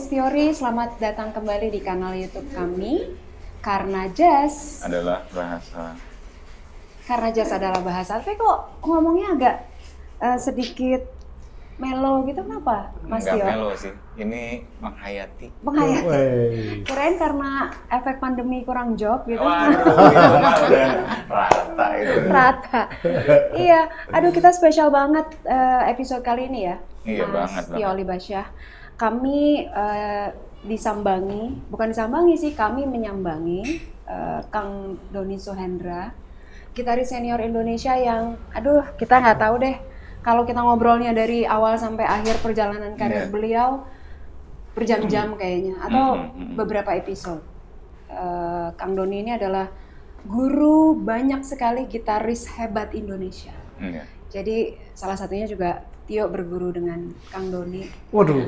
Jazz Theory, selamat datang kembali di kanal YouTube kami. Karena Jazz adalah bahasa. Tapi kok ngomongnya agak sedikit melo gitu, kenapa Mas Tio? Enggak melo sih, ini menghayati. Kirain karena efek pandemi kurang job gitu. Waduh, itu mah udah rata itu. Rata. Iya, aduh kita spesial banget episode kali ini ya. Iya, Mas banget. Tio Alibasyah. Kami kami menyambangi Kang Doni Suhendra, gitaris senior Indonesia yang, kita nggak tahu deh kalau kita ngobrolnya dari awal sampai akhir perjalanan karir beliau berjam-jam kayaknya, atau beberapa episode. Kang Doni ini adalah guru banyak sekali gitaris hebat Indonesia. Jadi salah satunya juga Tio berguru dengan Kang Doni. Waduh.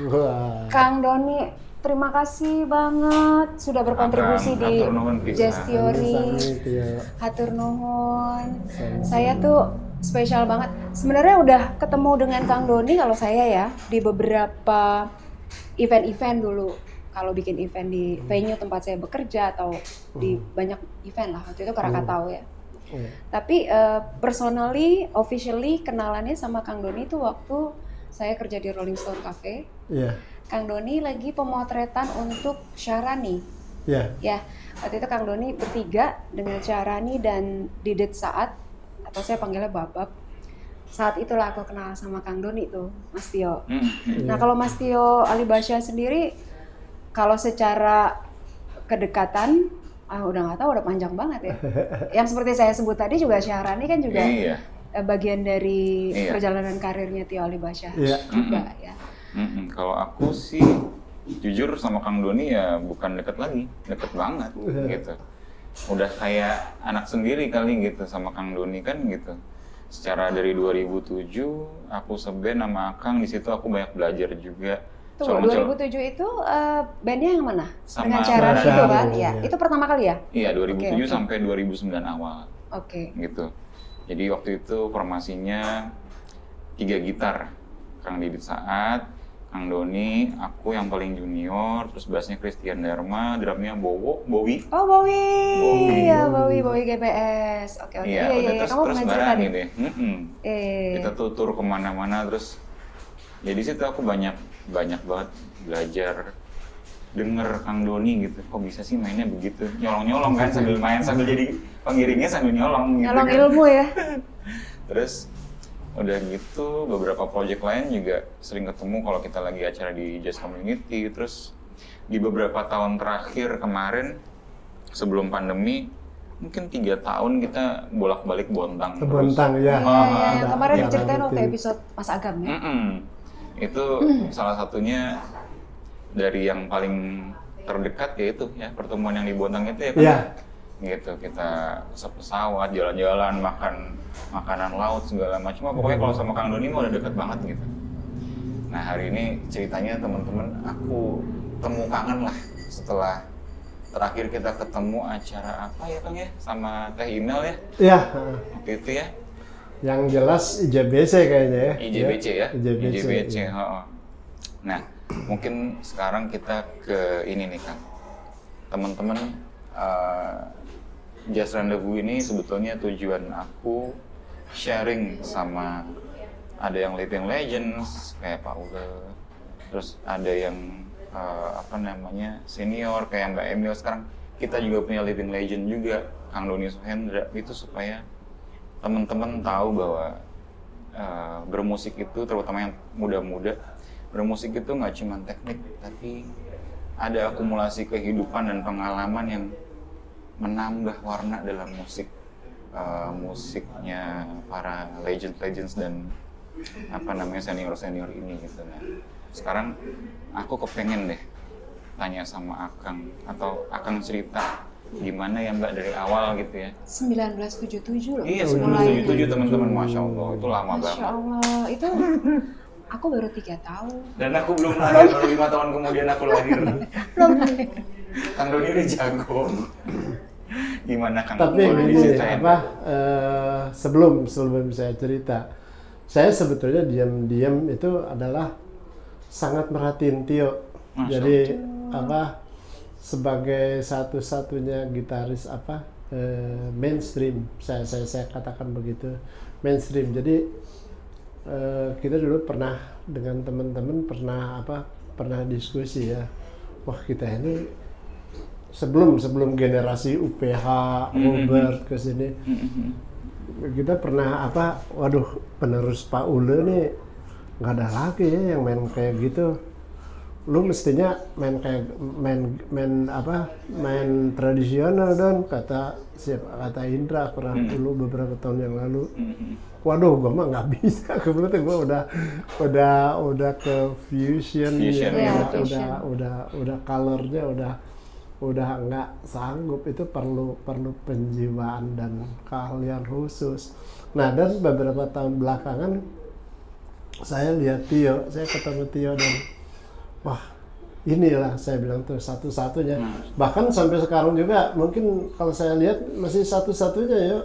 Kang Doni, terima kasih banget sudah berkontribusi di Jazz Theory. Hatur nuhun. Saya tuh spesial banget. Sebenarnya udah ketemu dengan Kang Doni kalau saya ya di beberapa event-event dulu. Kalau bikin event di venue tempat saya bekerja atau di banyak event lah. Waktu itu Krakatau ya. Tapi personally, officially kenalannya sama Kang Doni itu waktu saya kerja di Rolling Stone Cafe. Kang Doni lagi pemotretan untuk Syahrani. Ya, waktu itu Kang Doni bertiga dengan Syahrani dan Didit Saat, atau saya panggilnya Babab. Saat itulah aku kenal sama Kang Doni tuh, Mas Tio. Nah, kalau Mas Tio Alibasyah sendiri, kalau secara kedekatan, udah nggak tahu, udah panjang banget ya. Yang seperti saya sebut tadi juga Syahrani kan juga bagian dari perjalanan karirnya Tio Alibasyah juga ya. Kalau aku sih jujur sama Kang Doni ya bukan deket lagi, deket banget gitu. Udah kayak anak sendiri kali gitu sama Kang Doni kan gitu. Secara dari 2007 aku seband sama Akang, di situ aku banyak belajar juga. Tunggu, 2007 itu bandnya yang mana? Sama dengan cara itu kan? Ya, itu pertama kali ya? Iya, 2007 sampai 2009 awal. Gitu. Jadi waktu itu formasinya 3 gitar. Kang Didit Saat, Kang Doni, aku yang paling junior, terus bassnya Christian Dharma, drumnya Bowie. Oh, Bowie. Iya, Bowie GPS. Oke. Iya. Kamu pernah cerita nih? Kita tuh tur kemana-mana, terus ya di situ aku banyak banget belajar, denger Kang Doni gitu, kok bisa sih mainnya begitu, nyolong kan sambil main, sambil jadi pengiringnya sambil nyolong gitu. Nyolong ilmu ya. Terus udah gitu beberapa project lain juga sering ketemu kalau kita lagi acara di Jazz Community. Terus di beberapa tahun terakhir kemarin sebelum pandemi mungkin 3 tahun kita bolak-balik Bontang. Bontang ya. Kemarin diceritain waktu episode Mas Agam ya. Itu salah satunya dari yang paling terdekat yaitu ya pertemuan yang di Bontang itu ya kan. Gitu, kita sepesawat, jalan-jalan, makan makanan laut segala macam. Pokoknya kalau sama Kang Doni mah udah deket banget gitu. Nah, hari ini ceritanya teman-teman aku temu kangen lah setelah terakhir kita ketemu acara apa ya Kang ya, sama Teh Inel ya? Iya. Waktu itu ya. Yang jelas IJBC kayaknya ya. IJBC ya? IJBC. Nah, mungkin sekarang kita ke ini nih Kang. Teman-teman, Jazz Rendezvous ini sebetulnya tujuan aku sharing sama, ada yang living legends kayak Pak Uge, terus ada yang senior kayak Mbak Emil. Sekarang kita juga punya living legend juga, Kang Doni Suhendra, itu supaya teman-teman tahu bahwa bermusik itu, terutama yang muda-muda, bermusik itu nggak cuma teknik, tapi ada akumulasi kehidupan dan pengalaman yang menambah warna dalam musiknya para legends dan senior ini gitu. Nah, sekarang aku kepengen deh tanya sama Akang, atau Akang cerita gimana ya Mbak dari awal gitu ya. 1977 loh. Iya, 1977 teman-teman, Masya Allah, itu lama banget. Masya Allah, itu aku baru 3 tahun. Dan aku belum lahir, baru 5 tahun kemudian aku lahir. Belum lahir. Kang Doni udah jago. Gimana Kang? Tapi ini sebelum saya cerita, saya sebetulnya diam-diam itu adalah sangat merhatiin Tio. Jadi sebagai satu-satunya gitaris mainstream, saya katakan begitu, mainstream. Jadi kita dulu pernah dengan teman-teman pernah diskusi ya, wah kita ini sebelum generasi UPH, Robert ke sini, kita pernah waduh, penerus Pak Ule nih nggak ada lagi ya yang main kayak gitu. Lu mestinya main kayak main tradisional dan kata Indra pernah dulu beberapa tahun yang lalu. Waduh, gue mah nggak bisa, kebetulan gue udah ke fusion ya, udah colornya udah nggak sanggup, itu perlu penjiwaan dan keahlian khusus. Nah, dan beberapa tahun belakangan saya lihat Tio, saya ketemu Tio dan wah, inilah saya bilang tuh satu-satunya. Bahkan sampai sekarang juga mungkin kalau saya lihat masih satu-satunya ya.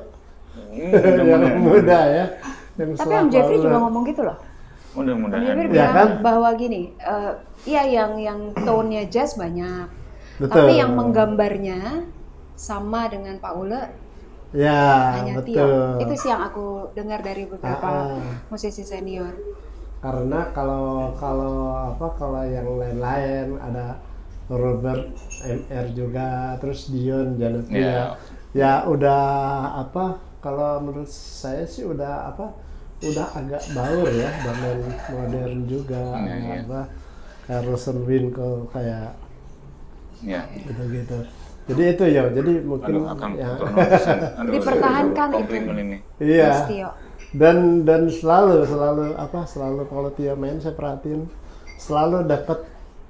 Yang muda ya. Tapi Om Jeffrey juga ngomong gitu loh. Mudah-mudahan. Om Jeffrey bilang bahwa gini, iya yang tone-nya jazz banyak. Betul. Tapi yang menggambarnya sama dengan Pak Ule. Ya, hanya betul. Tio. Itu sih yang aku dengar dari beberapa musisi senior. Karena kalau yang lain-lain ada Robert MR juga, terus Dion Janetia. Ya udah kalau menurut saya sih udah agak baur ya, dan modern juga. Kayak Rosenwinkel kayak gitu. Jadi itu ya, jadi mungkin dipertahankan itu. Iya. Dan selalu kalau Tio main saya perhatiin selalu dapat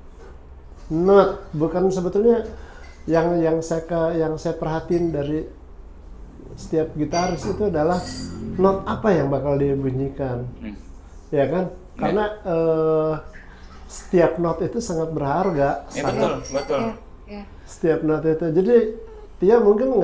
note, bukan sebetulnya yang saya perhatiin dari setiap gitaris itu adalah note apa yang bakal dibunyikan. Ya kan? Karena setiap note itu sangat berharga. Ya, betul. Setiap note itu. Jadi dia mungkin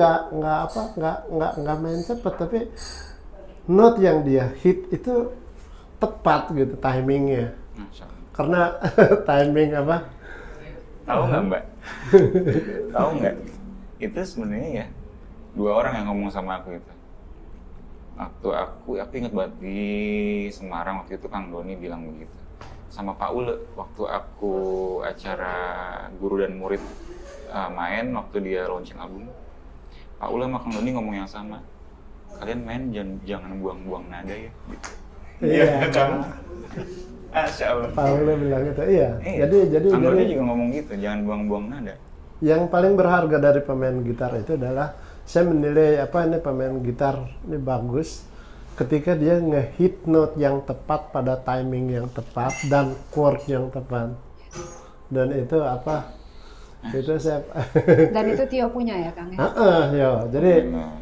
nggak main cepat, tapi note yang dia hit itu tepat gitu timingnya. Karena timing Tahu nggak Mbak? Tahu nggak? Itu sebenarnya ya 2 orang yang ngomong sama aku itu. Waktu aku ingat banget di Semarang waktu itu Kang Doni bilang begitu. Sama Pak Ule waktu aku acara guru dan murid main waktu dia launching album. Pak Ule sama Kang Doni ngomong yang sama. Kalian main jangan buang-buang nada ya. Gitu. Iya kan? Asya Allah. Pak Ule bilang gitu, iya. Jadi Kang Doni juga ngomong gitu, jangan buang-buang nada. Yang paling berharga dari pemain gitar itu adalah saya menilai pemain gitar ini bagus ketika dia nge-hit note yang tepat pada timing yang tepat dan chord yang tepat. Dan itu itu saya dan itu Tio punya ya Kang ya? Jadi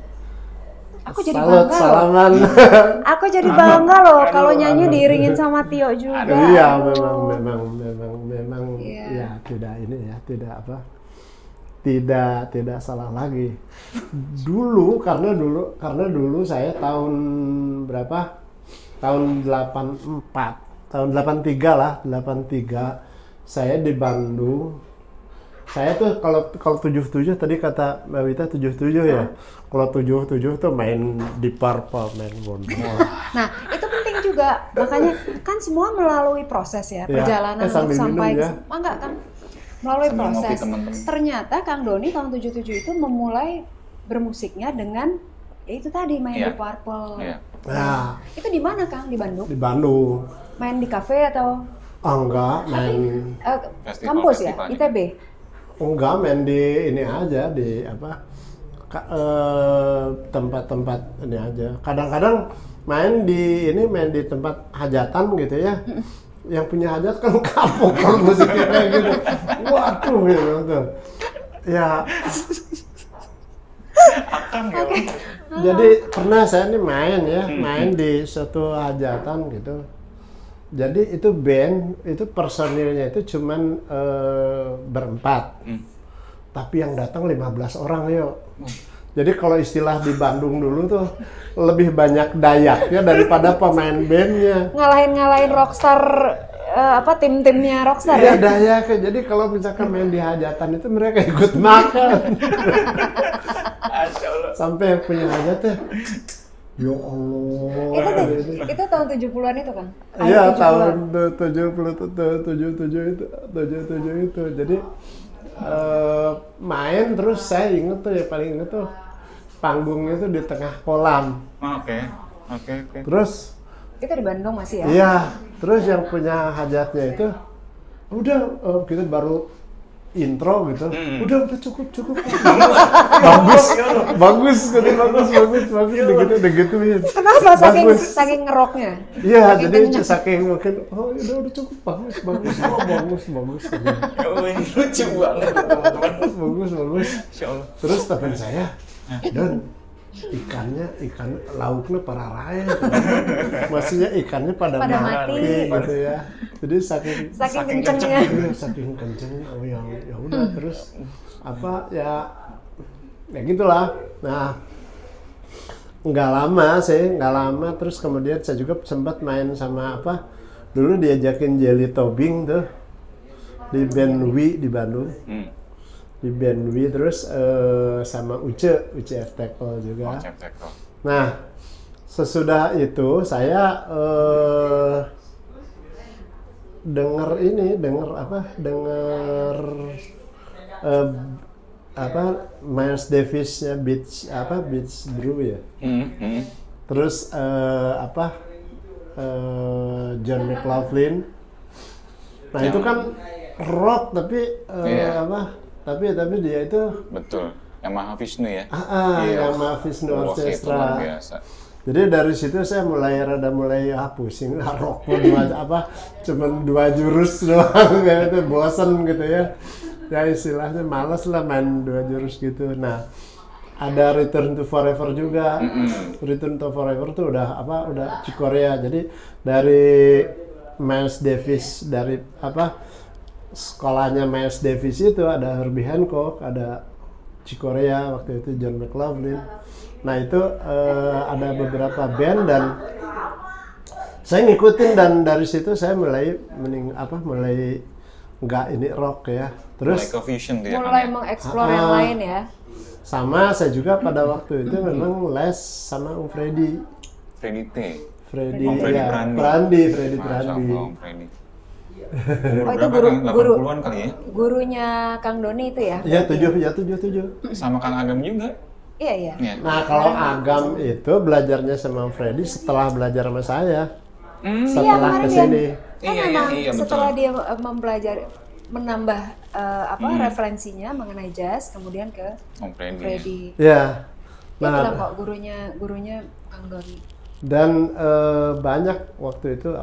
aku jadi bangga salaman. Aku jadi bangga loh kalau nyanyi diiringin sama Tio juga. Iya, memang ya tidak salah lagi. Karena dulu saya tahun berapa? Tahun 83 lah, 83 saya di Bandung. Saya tuh kalau 77 tadi kata Mbak Wita 77 ya. Kalau 77 tuh main di Purple, main Wonderwall. Nah, itu penting juga. Makanya kan semua melalui proses ya, perjalanan untuk sampai enggak kan? Melalui proses. Ternyata Kang Doni tahun 77 itu memulai bermusiknya dengan itu tadi main di Purple. Nah, itu di mana Kang? Di Bandung? Di Bandung. Main di kafe atau? Enggak, main kampus ya, ITB. Enggak, main di ini aja, di tempat-tempat ini aja. Kadang-kadang main di tempat hajatan gitu ya. Yang punya hajat kan kapok kalau musiknya kayak gitu. Waduh gitu. Ya. Jadi pernah saya nih main di suatu hajatan gitu. Jadi itu band, itu personilnya itu cuman berempat. Tapi yang datang 15 orang yuk. Jadi kalau istilah di Bandung dulu tuh lebih banyak dayaknya daripada pemain bandnya. Ngalahin rockstar tim-timnya Rockstar Iya, ya? Dayak. Jadi kalau misalkan main di hajatan itu mereka ikut makan. Masya Allah. Sampai yang punya hajatnya, ya Allah. Itu tahun 70-an itu kan? Iya, Akhir 70-an. tahun 77 itu. Jadi main terus saya inget tuh, ya paling inget tuh panggungnya tuh di tengah kolam. Oke. Terus Itu di Bandung masih ya? iya, terus yang punya hajatnya itu udah kita baru intro gitu. Udah cukup. bagus digituin. Kenapa? Saking ngeroknya? Iya, jadi saking mungkin udah cukup bagus. Lucu banget teman-teman. Bagus. Masya Allah. Terus teman saya, Don, ikan lauknya para raya. Maksudnya ikannya pada mati gitu ya. Jadi saking kencengnya. iya, saking kencengnya. Oh ya udah terus apa ya gitulah. Nah, nggak lama terus kemudian saya juga sempat main sama dulu diajakin Jelly Tobing tuh di band Wi di Bandung. Di band Wi terus sama Uce F Tackle juga. Nah, sesudah itu saya dengar Miles Davis-nya Beach Brew ya. Terus John McLaughlin. Nah, itu kan rock tapi dia itu betul. Yamaha Vishnu ya. Yamaha Vishnu Orchestra. Luar biasa. Jadi dari situ saya mulai pusing rock pun cuman 2 jurus doang ya, itu bosan gitu ya. Ya istilahnya malas lah main 2 jurus gitu. Nah, ada Return to Forever juga. Return to Forever tuh udah Cikorea. Jadi dari Miles Davis sekolahnya Miles Davis itu ada Herbie Hancock, ada Cikorea waktu itu John McLaughlin. Nah itu ada beberapa band dan saya ngikutin dan dari situ saya mulai nggak ini rock ya. Terus mulai ke fusion dia. Mulai mengeksplor yang lain ya. Sama saya juga pada waktu itu memang les sama Om Freddy. Freddy Prandi. Itu guru 80-an kali ya? Gurunya Kang Doni itu ya? Iya, 7. Sama Kang Agam juga. Iya. Nah, kalau Agam itu belajarnya sama Freddy setelah belajar sama saya. Setelah kesini. Iya, setelah dia mempelajari, menambah referensinya mengenai jazz, kemudian ke Om Freddy. Iya. Dia bilang kok gurunya Kang Doni. Dan banyak waktu itu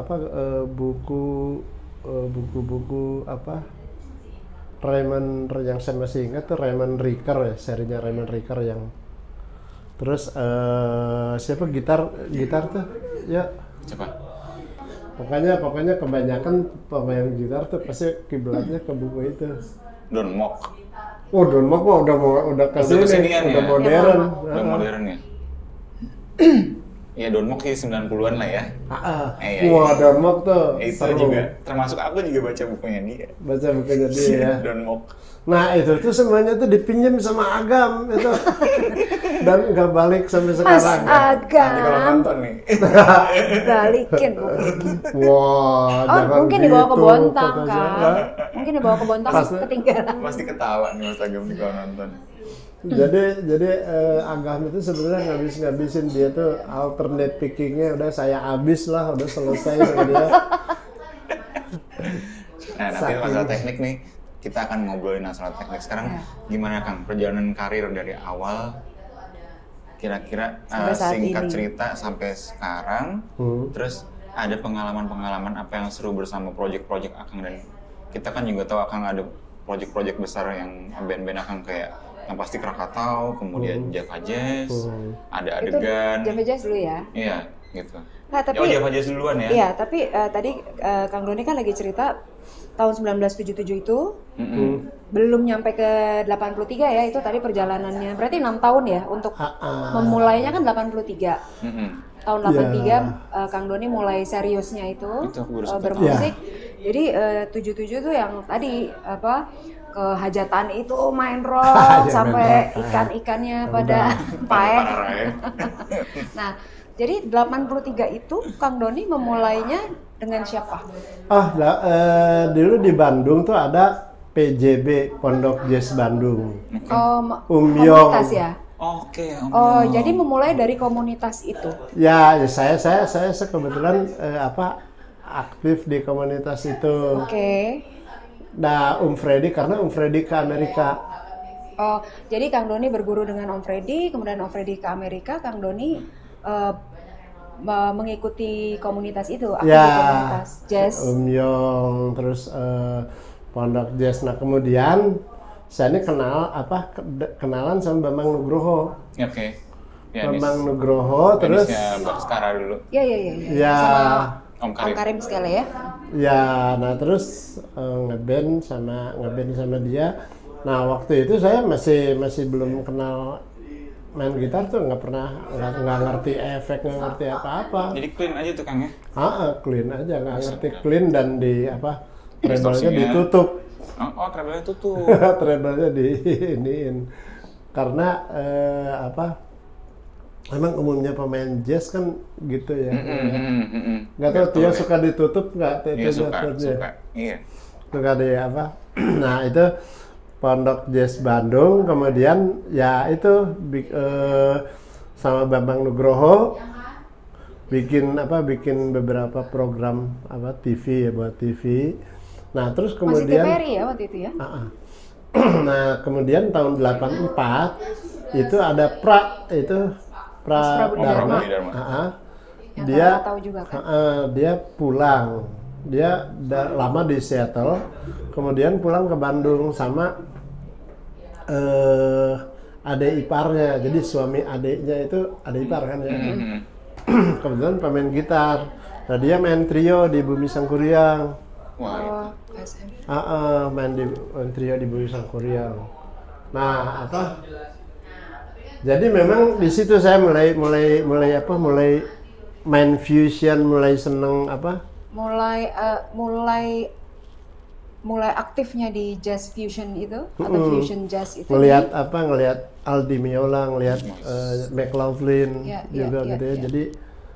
buku-buku Raymond yang saya masih ingat tuh Raymond Ricker ya, serinya Raymond Ricker yang terus siapa gitar tuh ya siapa? Pokoknya kebanyakan pemain gitar tuh pasti kiblatnya ke buku itu. Don Mock. Oh, Don Mock mah udah kesini, udah modern. Udah modern ya. Iya, Don Mock sih 90-an lah ya. Wah, Don Mock tuh itu seru. juga, termasuk aku juga baca bukunya dia. Baca bukunya dia ya. Don Mock. Nah, itu tuh semuanya tuh dipinjam sama Agam itu. Dan nggak balik sampai sekarang. Mas Nanti kalau Agam, nonton nih. balikin. Wah, jangan Mungkin dibawa ke gitu, Bontang kata kan? saya. Mungkin dibawa ke Bontang ketinggalan. Pasti ketawa nih Mas Agam nih kalau nonton. Jadi Agam itu sebenarnya ngabisin dia tuh alternate pickingnya udah saya habis lah, udah selesai sama dia. Nah, nanti masalah teknik nih, kita akan ngobrolin masalah teknik. Sekarang gimana Kang perjalanan karir dari awal kira-kira singkat cerita sampai sekarang, terus ada pengalaman-pengalaman apa yang seru bersama project-project Akang, dan kita kan juga tahu Akang ada project-project besar yang band-band Akang kayak yang pasti Krakatau, kemudian Java Jazz, ada adegan. Itu Java Jazz dulu ya? Iya, gitu. Nah, tapi, Java Jazz duluan ya? Iya, tapi tadi Kang Doni kan lagi cerita tahun 1977 itu belum nyampe ke 83 ya, itu tadi perjalanannya. Berarti 6 tahun ya untuk memulainya kan 83. Tahun 83 Kang Doni mulai seriusnya itu bermusik. Jadi 77 tuh yang tadi apa ke hajatan itu main rock sampai ikan-ikannya pada paeh. Nah, jadi 83 itu Kang Doni memulainya dengan siapa? Dulu di Bandung tuh ada PJB, Pondok Jazz Bandung. Komunitas ya? Oke. Jadi memulai dari komunitas itu. Ya, saya kebetulan aktif di komunitas itu. Oke. Nah, Freddy karena Freddy ke Amerika. Jadi Kang Doni berguru dengan Freddy, kemudian Freddy ke Amerika, Kang Doni mengikuti komunitas itu, komunitas jazz. Yong, terus Pondok Jazz. Nah, kemudian saya ini kenalan sama Bambang Nugroho. Oke. Bambang Nugroho, terus Baskara dulu. Iya. Sama Om Karim sekali ya. Ya, nah terus ngeband sama dia. Nah, waktu itu saya masih belum kenal main gitar tuh, nggak ngerti efek, nggak ngerti apa-apa. Jadi clean aja tuh Kang ya? Clean aja, nggak ngerti clean dan treble-nya ditutup. Treble-nya tutup. Treble-nya diiniin. Karena emang umumnya pemain jazz kan gitu ya. Nggak tahu dia suka ditutup nggak? Iya suka. Iya. Suka dia apa? Nah itu Pondok Jazz Bandung, kemudian ya itu sama Bambang Nugroho bikin beberapa program TV ya, buat TV. Nah, terus kemudian masih TVRI ya waktu itu ya? Nah, kemudian tahun 84 itu ada Pra Dharma. Dia tahu juga kan? Dia pulang. Dia lama di Seattle, kemudian pulang ke Bandung sama adik iparnya. Jadi suami adiknya itu adik ipar kan ya. Kebetulan pemain gitar. Nah, dia main trio di Bumi Sangkuriang. Main trio di Bumi Sangkuriang. Nah, jadi memang di situ saya mulai main fusion, mulai seneng mulai aktifnya di jazz fusion itu atau fusion jazz itu. Ngelihat Aldi Meola, ngelihat McLaughlin juga gitu ya. Jadi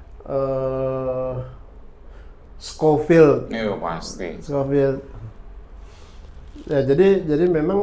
Scofield. Pasti. Scofield. Ya, jadi memang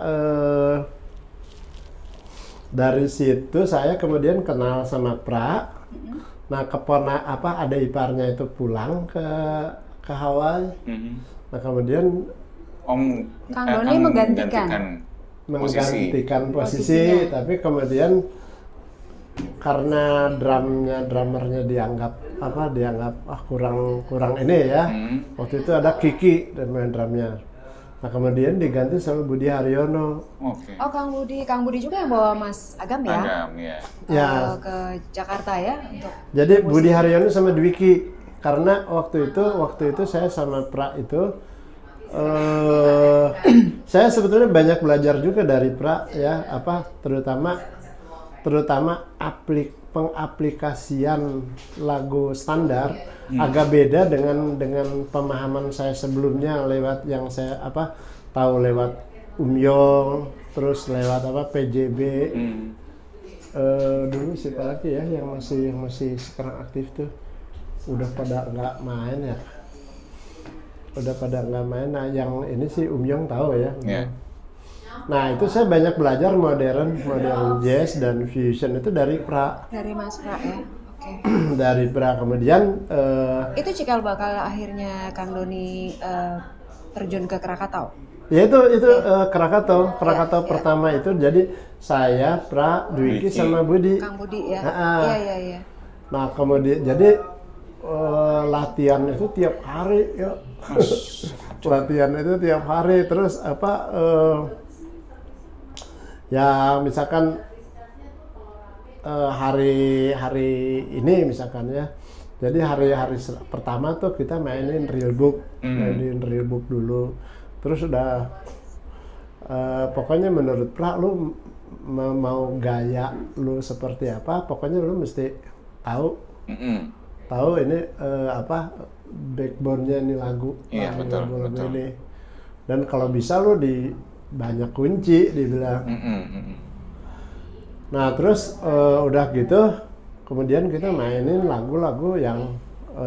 dari situ saya kemudian kenal sama Pra. Nah, ada iparnya itu pulang ke Hawaii. Nah, kemudian Kang Doni menggantikan posisi, tapi kemudian karena drummernya dianggap kurang ini ya. Waktu itu ada Kiki dan main drumnya. Nah, kemudian diganti sama Budi Haryono. Kang Budi juga yang bawa Mas Agam ya? Agam, ya. Ke Jakarta ya untuk. Jadi Budi Haryono sama Dwiki, karena waktu itu saya sama Pra itu saya sebetulnya banyak belajar juga dari Pra ya, terutama pengaplikasian lagu standar agak beda dengan pemahaman saya sebelumnya, lewat yang saya tahu lewat Yong, terus lewat PJB. Dulu siapa lagi ya yang masih sekarang aktif tuh, udah pada nggak main ya, Nah, yang ini sih Yong tahu ya. Nah, itu saya banyak belajar modern jazz dan fusion itu dari Pra. Dari Mas Pra ya. Oke. Dari Pra, kemudian itu cikal bakal akhirnya Kang Doni terjun ke Krakatau. Ya itu Krakatau pertama itu, jadi saya, Pra, Dwiki sama Budi. Kang Budi ya. Iya. Nah, kemudian jadi latihan itu tiap hari ya. Latihan itu tiap hari, terus ya misalkan hari ini misalkan ya, jadi hari pertama tuh kita mainin real book dulu, terus udah pokoknya menurut Pra lu mau gaya lu seperti apa, pokoknya lu mesti tahu ini backbone-nya ini lagu. Iya, betul. Ini. Dan kalau bisa lu di banyak kunci dibilang. Nah terus udah gitu, kemudian kita mainin lagu-lagu yang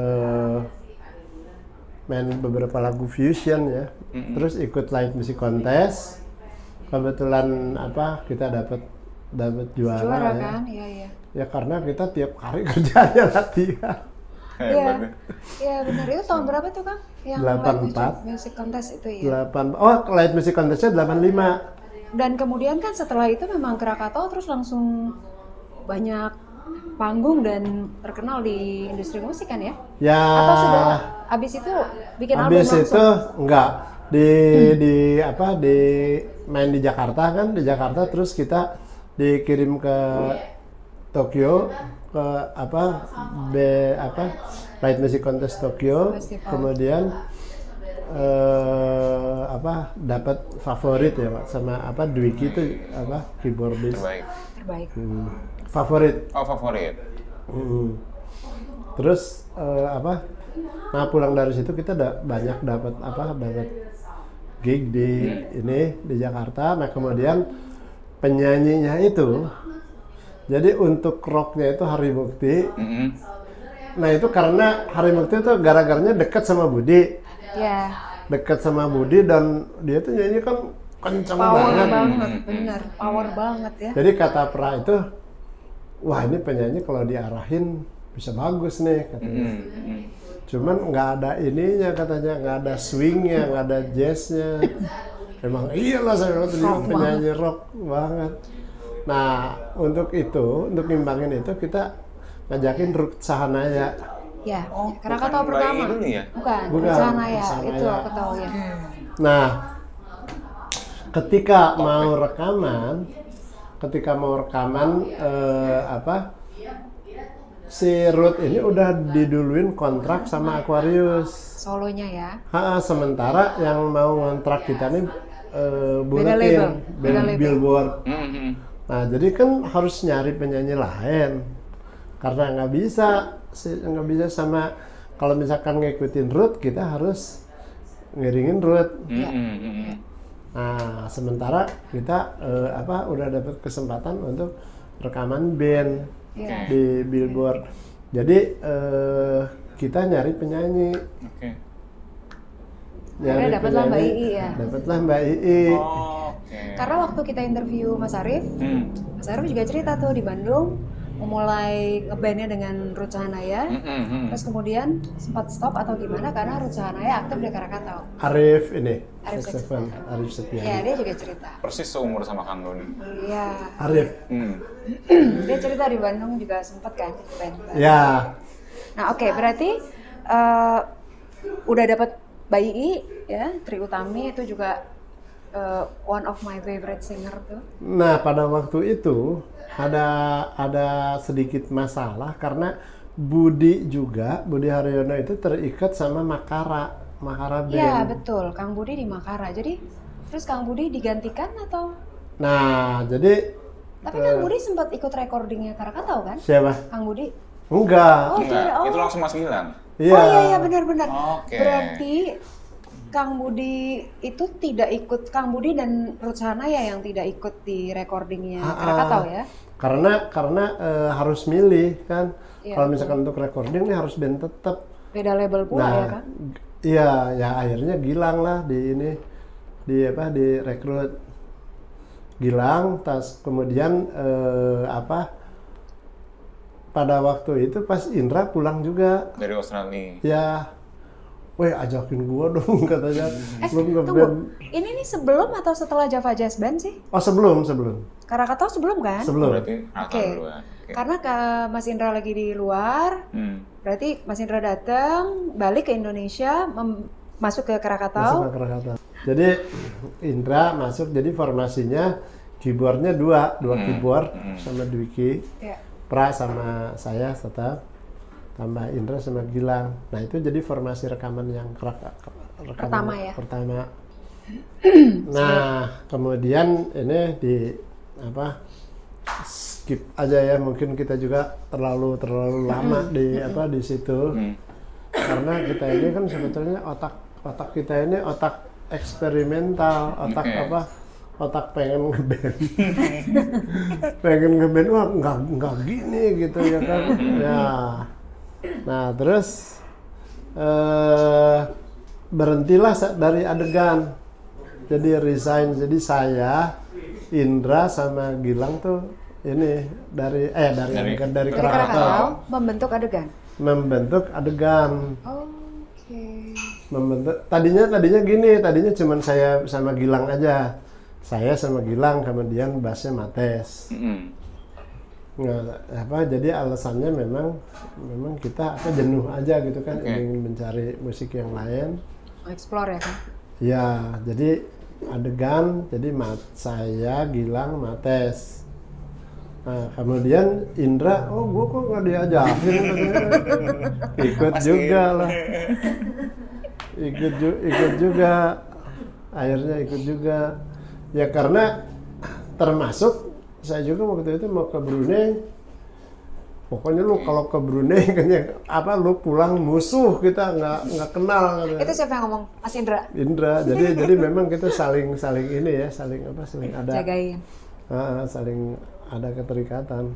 main beberapa lagu fusion ya. Terus ikut live music contest. Kebetulan kita dapat juara ya. Kan? Iya. Ya karena kita tiap hari kerjanya latihan. Iya benar. Itu tahun berapa tuh Kang? Yang 84. Music contest itu ya. Live music contestnya 85. Dan kemudian kan setelah itu memang Krakatau terus langsung banyak panggung dan terkenal di industri musik kan ya? Ya. Atau sudah abis itu bikin album langsung? Abis itu enggak di main di Jakarta kan, di Jakarta terus kita dikirim ke Tokyo ke Light Music Contest Tokyo. Festival. Kemudian dapat favorit ya Pak sama Dwiki itu keyboardist terbaik. Favorit. Oh, favorit. Terus nah pulang dari situ kita banyak dapat gig di Jakarta. Nah kemudian penyanyinya itu jadi untuk rocknya itu Hari Mukti. Nah itu karena Hari Mukti itu gara-garanya dekat sama Budi. Ya. Dekat sama Budi dan dia tuh nyanyi kan kenceng banget. Bener, power banget ya. Jadi kata Pra itu, wah ini penyanyi kalau diarahin bisa bagus nih katanya. Cuman nggak ada ininya katanya, nggak ada swingnya, nggak ada jazznya. Emang iyalah saya bilang penyanyi rock banget. Nah untuk ngimbangin itu kita ngajakin Ruth Sahanaya. Ya, Krakatau pertama. Dulu ya? Bukan. Sahanaya. Itu aku tahu ya. Nah ketika mau rekaman si Ruth ini udah diduluin kontrak sama Aquarius. Solonya ya. Sementara yang mau ngontrak kita nih beda label. Billboard. Nah jadi kan harus nyari penyanyi lain karena nggak bisa sama kalau misalkan ngikutin Ruth kita harus ngiringin Ruth. Nah sementara kita udah dapat kesempatan untuk rekaman band di Billboard. Jadi kita nyari penyanyi. Dapatlah Mbak Ii ya. Dapatlah Mbak Ii. Karena waktu kita interview Mas Arief, Mas Arief juga cerita tuh di Bandung memulai ngebandnya dengan Ruth Sahanaya, terus kemudian sempat stop atau gimana karena Ruth Sahanaya aktif di Krakatau. Arif Setiani. Iya dia juga cerita. Persis seumur sama Kang Doni. Iya. Arif. Dia cerita di Bandung juga sempat kan band. Ya. Nah oke, berarti udah dapat Mbak Ii ya, Tri Utami itu juga one of my favorite singer tuh. Nah pada waktu itu ada sedikit masalah karena Budi Haryono itu terikat sama Makara Band. Iya betul, Kang Budi di Makara. Jadi terus Kang Budi digantikan atau? Nah jadi. Tapi Kang Budi sempat ikut recordingnya Krakatau kan? Siapa? Kang Budi? Enggak. Itu langsung Mas Gilang. Iya. Oh iya benar-benar. Oke. Berarti Kang Budi itu tidak ikut, Kang Budi dan Ruth Sahanaya yang tidak ikut di recordingnya Krakatau ya? Karena harus milih kan. Iya, kalau misalkan untuk recording nih harus band tetap. Beda label pula ya kan? Iya, ya akhirnya Gilang lah direkrut Gilang. Kemudian pada waktu itu pas Indra pulang juga dari Australia. ya, weh ajakin gua dong katanya. Belum ngeband. Tunggu, ini nih sebelum atau setelah Java Jazz Band sih? Oh sebelum. Krakatau sebelum kan? Sebelum. Berarti duluan. Karena Mas Indra lagi di luar, berarti Mas Indra datang, balik ke Indonesia, masuk ke Krakatau. Jadi Indra masuk, jadi formasinya keyboardnya dua keyboard sama Dwiki, Pra sama saya tetap, tambah Indra sama Gilang. Nah itu jadi formasi rekaman yang Pertama ya? Pertama. Nah kemudian ini skip aja ya, mungkin kita juga terlalu lama di situ. karena kita ini kan sebetulnya otak kita ini otak eksperimental, otak apa? Otak pengen ngeband, pengen ngeband, wah nggak gini gitu ya kan? Ya, nah terus berhentilah dari adegan, jadi resign. Jadi saya, Indra sama Gilang tuh ini dari adegan dari Krakatau membentuk adegan. Membentuk adegan. Oke. Membentuk. Tadinya gini, tadinya cuman saya sama Gilang aja. Saya sama Gilang, kemudian bassnya Mates. Nggak, jadi alasannya memang kita jenuh aja gitu kan, ingin mencari musik yang lain. Explore ya kan? Ya, jadi adegan, jadi saya, Gilang, Mates. Nah, kemudian Indra, gue kok nggak diajakin, ikut juga lah, ikut juga, akhirnya ikut juga. Ya karena termasuk saya juga waktu itu mau ke Brunei. Pokoknya lu kalau ke Brunei kayaknya lu pulang musuh, kita nggak kenal. Itu siapa yang ngomong? Mas Indra. Indra. Jadi memang kita saling ini ya, saling ada. Jagain. Saling ada keterikatan.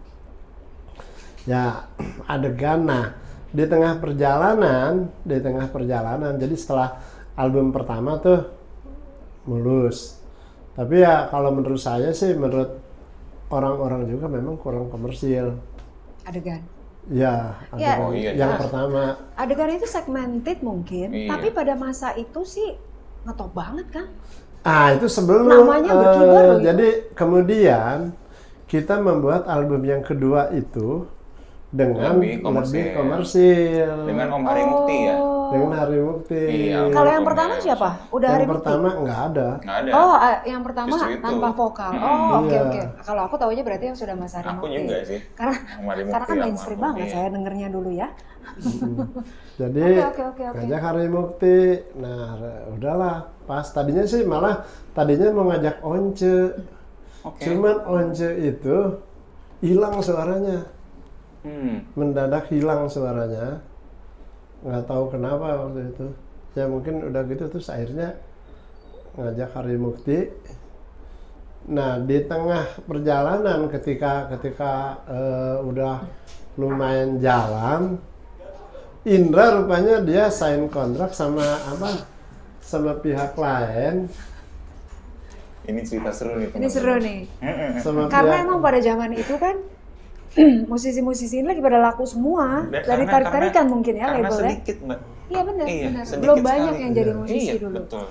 Ya adegan. Nah di tengah perjalanan. Jadi setelah album pertama tuh mulus. Tapi ya kalau menurut saya sih, menurut orang-orang juga memang kurang komersil. Adegan. Ya, adegan yang pertama. Adegan itu segmented mungkin, tapi pada masa itu sih ngetop banget kan? Itu sebelum. Namanya berkibar loh. Jadi kemudian kita membuat album yang kedua itu dengan lebih komersil. Dengan Om Hari Mukti ya. Dengan Hari Mukti. Kalau yang pertama siapa? Udah Hari Mukti? Yang pertama nggak ada. Yang pertama tanpa vokal. Oke. Kalau aku tahunya berarti yang sudah Mas Hari Mukti. Aku juga sih. Karena kan mainstream banget saya dengernya dulu ya. Jadi ngajak Hari Mukti. Nah, udahlah. Pas tadinya sih malah mau ngajak Once. Cuman Once itu hilang suaranya. Mendadak hilang suaranya, nggak tahu kenapa waktu itu. Ya mungkin udah gitu, terus akhirnya ngajak Hari Mukti. Nah di tengah perjalanan ketika udah lumayan jalan, Indra rupanya dia sign kontrak sama pihak lain. Ini cerita seru nih. Ini seru nih. Karena emang pada zaman itu kan musisi-musisi ini lagi pada laku semua. Dari tarik-tarikan mungkin ya labelnya. Karena sedikit, Mbak. Iya benar. Belum banyak yang jadi musisi dulu. Betul.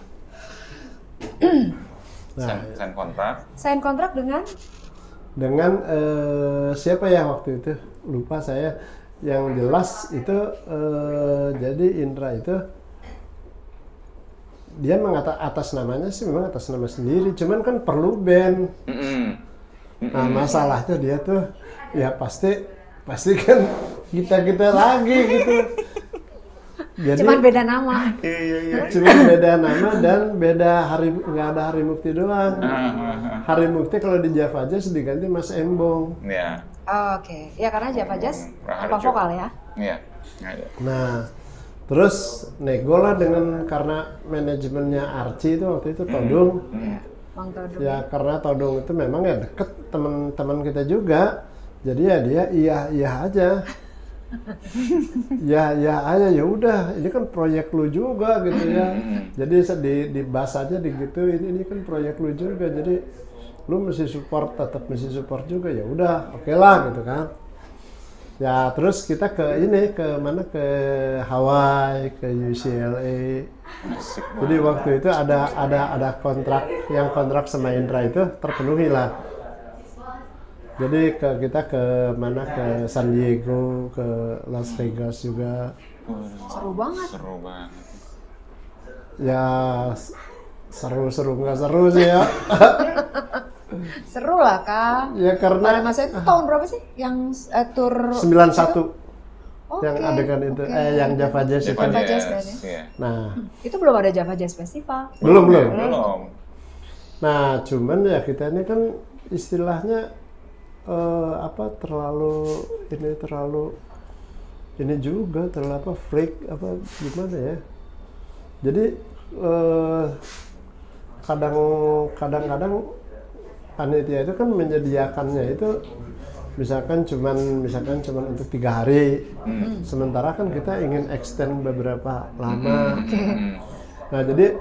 Sign kontrak dengan siapa ya waktu itu? Lupa saya. Yang jelas itu jadi Indra itu dia atas namanya sih memang atas nama sendiri, cuman kan perlu band. Nah masalahnya dia tuh ya pasti kan kita lagi gitu. Jadi cuman beda nama. Cuman beda nama dan beda hari, nggak ada Hari Mukti doang. Hari Mukti kalau di Java Jazz diganti Mas Embong. Iya. Oke. Ya karena Java Jazz tanpa vokal ya. Iya. Nah, terus nego lah karena manajemennya Archie itu waktu itu Todung. Bang Todung. Ya karena Todung itu memang ya deket teman-teman kita juga. Jadi ya dia iya aja. ya aja, ya udah, ini kan proyek lu juga gitu ya. Jadi di bass aja gitu, ini kan proyek lu juga. Jadi lu mesti tetap mesti support juga. Ya udah, oke lah gitu kan. Ya terus kita ke mana, ke Hawaii, ke UCLA. Jadi waktu itu ada kontrak sama Indra itu terpenuhi lah. Jadi kita ke mana, ke San Diego, ke Las Vegas juga. Seru banget. Ya seru nggak seru sih ya. Seru lah Kang. Ya karena pada masa itu tahun berapa sih yang tur 91 yang adegan itu yang Java Jazz itu. Java Jazz kan ya. Nah, itu belum ada Java Jazz Festival. Belum. Nah, cuman ya kita ini kan ini juga terlalu apa freak apa gimana ya. Jadi kadang-kadang panitia itu kan menyediakannya itu misalkan cuman untuk 3 hari, sementara kan kita ingin extend beberapa lama. Nah jadi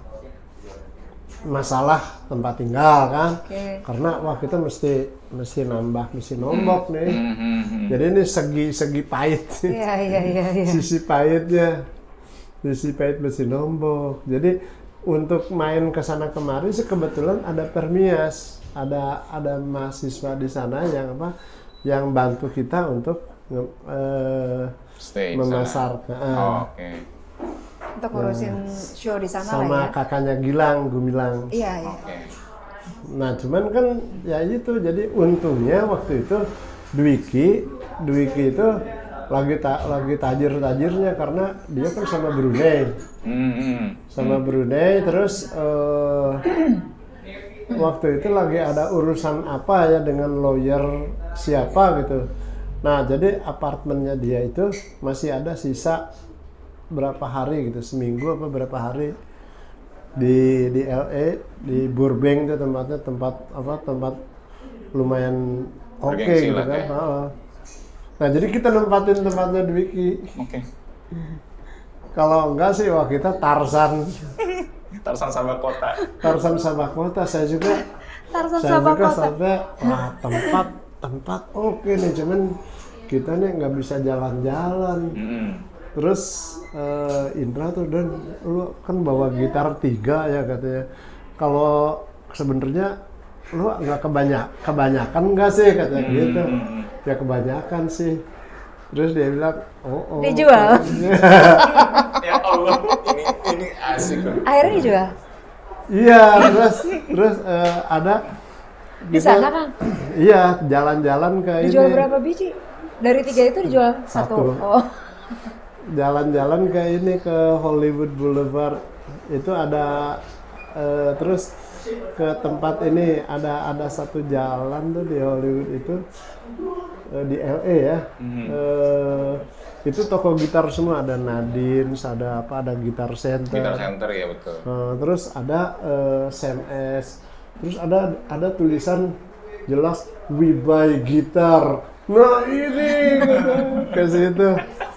masalah tempat tinggal kan, karena wah kita mesti nombok nih. Jadi ini segi pahit, sisi pahitnya, mesti nombok. Jadi untuk main ke sana kemari sih kebetulan ada Permias, ada mahasiswa di sana yang bantu kita untuk memasarkan. Untuk ngurusin show di sana sama lah ya. Kakaknya Gilang, Gumilang. Iya. Nah cuman kan ya itu, jadi untungnya waktu itu Dwiki itu lagi tajir-tajirnya karena dia kan sama Brunei. Brunei terus waktu itu lagi ada urusan apa ya dengan lawyer siapa gitu. Nah jadi apartemennya dia itu masih ada sisa berapa hari gitu, seminggu apa berapa hari di LA, di Burbank itu tempat lumayan oke gitu kan. Nah jadi kita nempatin tempatnya Dwiki. Kalau enggak sih wah kita Tarzan Sabah Kota. Saya juga sampai wah tempat oke nih, cuman kita nih nggak bisa jalan-jalan. Terus Indra tuh, dan lu kan bawa gitar 3 ya katanya. Kalau sebenarnya lu nggak kebanyakan nggak sih katanya gitu. Ya kebanyakan sih. Terus dia bilang, oh. Dijual. Ya Allah, ini asik. Akhirnya dijual. Iya, terus ada di sana kan? Iya, jalan-jalan ke ini. Dijual berapa biji? Dari 3 itu dijual 1. Oh. Jalan-jalan ke ini, ke Hollywood Boulevard itu ada terus ke tempat ini ada satu jalan tuh di Hollywood itu di LA ya. Itu toko gitar semua, ada Nadine, ada Guitar Center. Guitar Center ya betul. Terus ada Sam S. Terus ada tulisan jelas We Buy Guitar. Nah ini ke situ.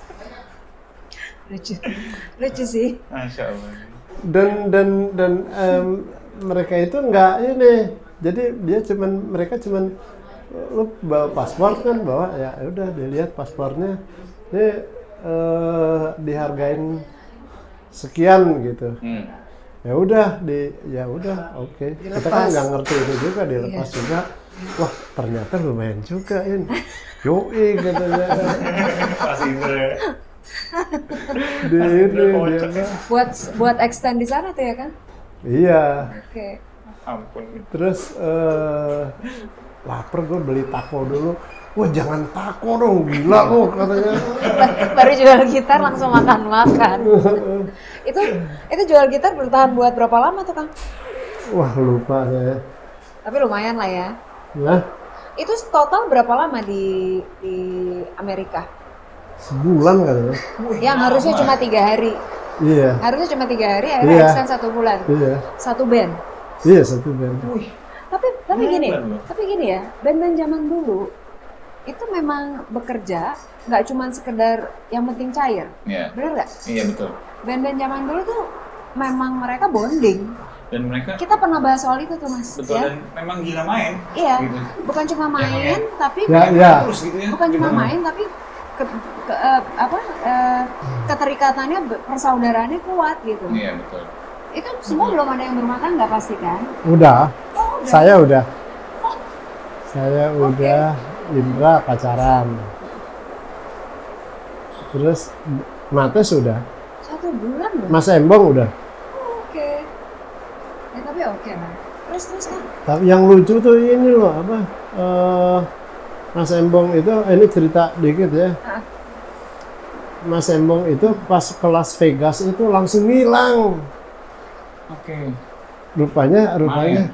Lucu sih. Masya Allah. Dan mereka itu enggak ini. Jadi mereka cuman lu bawa paspor kan, bawa ya udah dilihat paspornya. Ini dihargain sekian gitu. Ya udah oke. Kita kan nggak ngerti itu juga, dilepas juga. Wah ternyata lumayan juga ini. Yoi katanya. Masih buat extend di sana tuh ya kan? Iya. Oke. Ampun. Terus lapar, gue beli taco dulu. Wah jangan taco dong, gila lo katanya. Baru jual gitar langsung makan. itu jual gitar bertahan buat berapa lama tuh Kang? Wah lupa saya. Tapi lumayan lah ya. Nah. Itu total berapa lama di Amerika? Sebulan katanya. Yang harusnya cuma 3 hari. Iya. Harusnya cuma 3 hari, akhirnya extend 1 bulan. Iya. 1 band. Iya 1 band. Tapi gini ya, band-band zaman dulu itu memang bekerja nggak cuma sekedar yang penting cair. Iya. Bener nggak? Iya betul. Band-band zaman dulu tuh memang mereka bonding. Dan mereka kita pernah bahas soal itu tuh Mas. Betul, ya? dan memang gila main. Iya. Gitu. Bukan cuma main, tapi terus gitu ya. Bukan cuma main, tapi keterikatannya, persaudaraannya kuat gitu. Iya betul. Itu semua belum ada yang berumah tangga pasti kan? Udah. Oh, udah. Saya udah. Indra pacaran. Terus Mate sudah. 1 bulan loh. Mas Embong udah. Oke. Ya tapi oke lah. Terus kan? Tapi yang lucu tuh ini loh apa? Mas Embong itu, ini cerita dikit ya. Mas Embong itu pas ke Las Vegas itu langsung hilang. Oke. Rupanya. Main.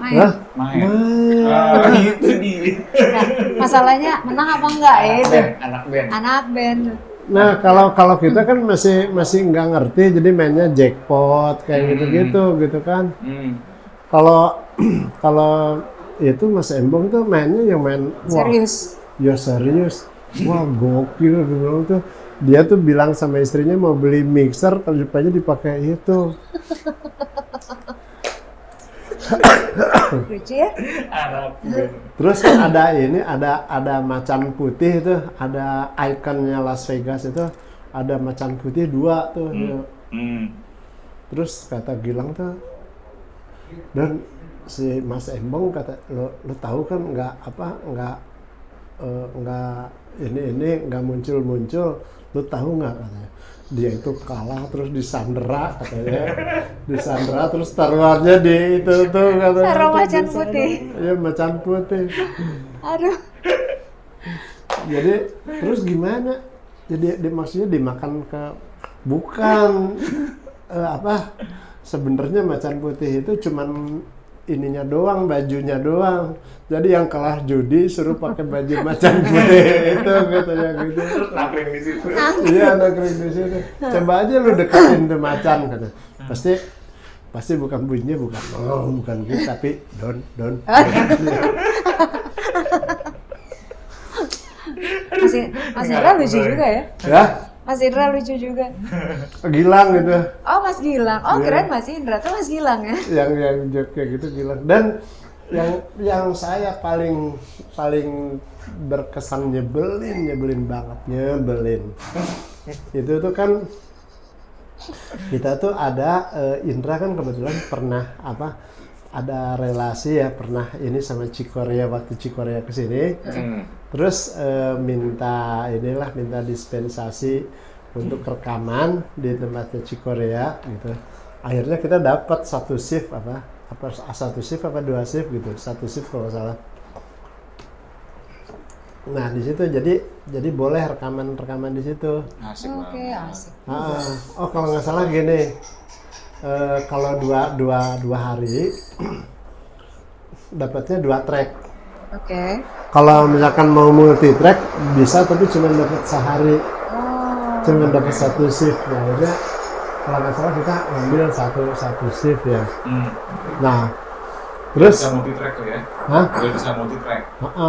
Itu dia. Nah, masalahnya menang apa enggak ya itu? Anak band. Nah, kalau kita kan masih nggak ngerti, jadi mainnya jackpot kayak gitu kan. Kalau kalau itu Mas Embong tuh mainnya yang main Serius? Ya serius. Wah gokil bilang tuh. Dia tuh bilang sama istrinya mau beli mixer, rupanya dipakai itu. Lucu ya? Terus kan ada macan putih itu, ada ikonnya Las Vegas itu, ada macan putih 2 tuh. Terus kata Gilang tuh, dan si Mas Embong kata, lo tahu kan nggak ini nggak muncul, lo tahu nggak katanya? Dia itu kalah terus disandera katanya, disandera terus taruhannya di itu tuh katanya. Taruh macan putih. Iya macan putih. Aduh. Jadi terus gimana? Jadi maksudnya dimakan bukan sebenarnya macan putih itu cuman ininya doang, bajunya doang. Jadi yang kalah judi suruh pakai baju macan putih itu katanya gitu. Nangkring di situ. Iya nangkring di situ. Coba aja lu deketin tuh macan kata. Pasti bukan bunyinya bukan gitu tapi don. Mas Indra lucu juga ya? Ya? Mas Indra lucu juga. Gilang gitu. Oh Mas Gilang. Oh Ya. keren Mas Indra tuh Mas Gilang ya? Yang joke kayak gitu Gilang. Dan yang saya paling berkesan nyebelin banget, itu tuh kan kita tuh ada Indra kan kebetulan pernah ada relasi ya, pernah ini sama Cikorea waktu Cikorea kesini. Terus minta dispensasi untuk rekaman di tempatnya Cikorea gitu. Akhirnya kita dapat satu shift satu shift apa 2 shift gitu, satu shift kalau nggak salah. Nah di situ jadi boleh rekaman di situ. Asik Oke, banget. asik. Oh kalau nggak salah gini, kalau dua hari dapatnya 2 track. Oke. Kalau misalkan mau multi track bisa, tapi cuma dapat sehari, cuma dapat 1 shift. Nah, akhirnya kalau nggak salah kita ngambil satu shift ya. Nah, terus Bisa multi track tuh ya? Hah? Bisa multi track.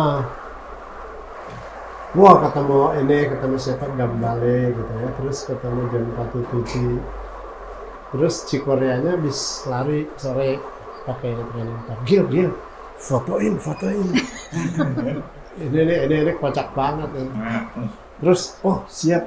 Wah ketemu siapa Gambale gitu ya, terus ketemu jam 4.7, terus Cikoreanya habis lari sore pakai training tab. Gil fotoin ini kocak banget ya. Terus siap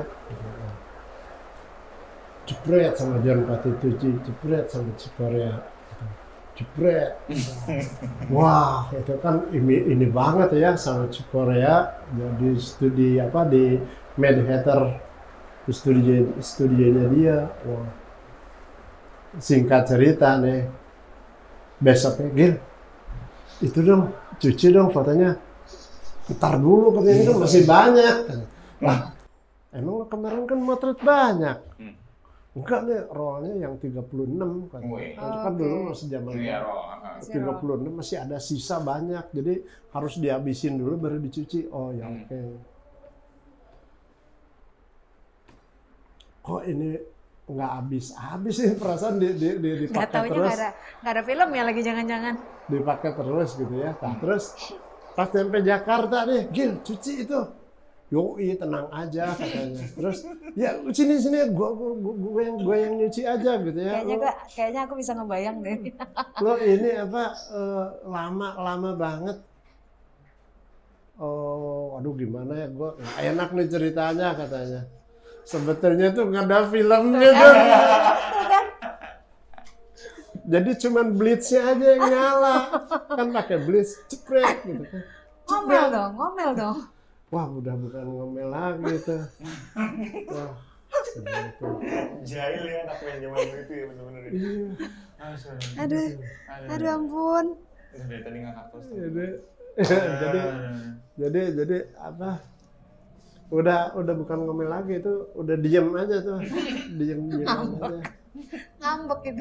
jepret sama jam 4.7, jepret sama Cikorea, jepret. Wah itu kan ini banget ya sama Cikorea. Jadi studi di Manhattan, studinya dia. Wah. Singkat cerita nih, besoknya Gil, itu dong cuci dong fotonya. Ntar dulu katanya itu masih banyak. Lah emang kemarin kan motret banyak. Enggak nih, rollnya yang 36 kan. Itu kan dulu masih zaman 36 masih ada sisa banyak. Jadi harus dihabisin dulu baru dicuci. Oh ya oke. Kok ini nggak habis sih, perasaan dipakai Nggak taunya terus. nggak ada film ya lagi jangan-jangan. Dipakai terus gitu ya. Nah, terus pas sampai Jakarta nih, Gil cuci itu. Yoi tenang aja katanya. Terus ya sini gue yang nyuci aja gitu ya. Kayaknya aku bisa ngebayang deh. Lo ini lama banget. Oh, aduh gimana ya, gue nggak enak nih ceritanya katanya. Sebetulnya tuh nggak ada filmnya tuh. Jadi cuman blitznya aja yang nyala. Kan pakai blitz, cepret gitu kan. Ngomel dong. Wah, udah bukan ngomel lagi tuh. Wah, Jahil ya anak main zaman itu ya bener-bener. Aduh ampun. Dari tadi nggak hapus. Jadi udah bukan ngomel lagi itu, udah diem aja tuh, diem aja. Ngambek gitu.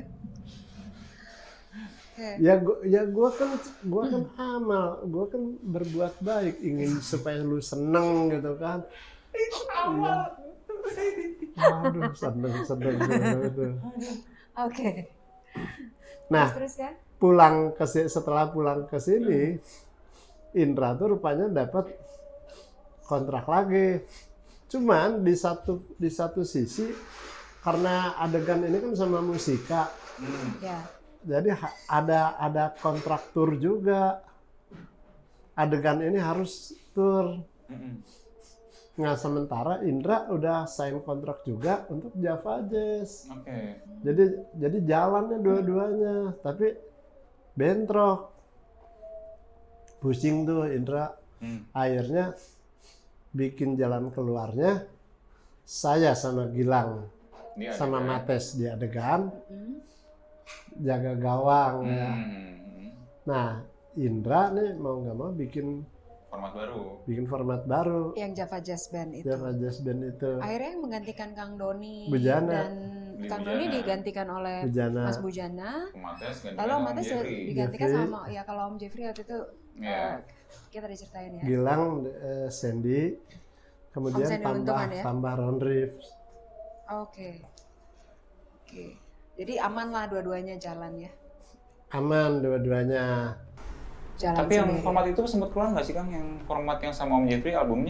Gua kan amal, gua kan berbuat baik, ingin supaya lu seneng gitu kan. Aduh, sedeng itu. Oke. Nah, Terus ya? setelah pulang ke sini, Indra tuh rupanya dapat kontrak lagi. Cuman di satu sisi karena adegan ini kan sama musika. Ya. Jadi ada kontrak tur juga. Adegan ini harus tur. Nah, sementara Indra udah sign kontrak juga untuk Java Jazz. Oke. Jadi jalannya dua-duanya, tapi bentrok. Pusing tuh Indra. Akhirnya bikin jalan keluarnya saya sama Gilang sama Mates di adegan jaga gawang ya. Nah, Indra nih mau nggak mau bikin format baru Yang Java Jazz Band itu. Java Jazz Band itu. Akhirnya yang menggantikan Kang Doni Bujana. dan Kang Doni digantikan oleh Bujana. Mas Bujana. Lalu Lalu Om Mates digantikan Jeffrey. sama ya kalau Om Jeffrey waktu itu kita diceritain ya. Gilang, Sandy, kemudian Om Sandy Luntungan ya? tambah Ron Reeves. Oke. Jadi aman lah dua-duanya jalan ya. Aman dua-duanya. Jalan Tapi yang sendiri. format itu sempat keluar nggak sih Kang? Yang format yang sama Om Jeffrey albumnya?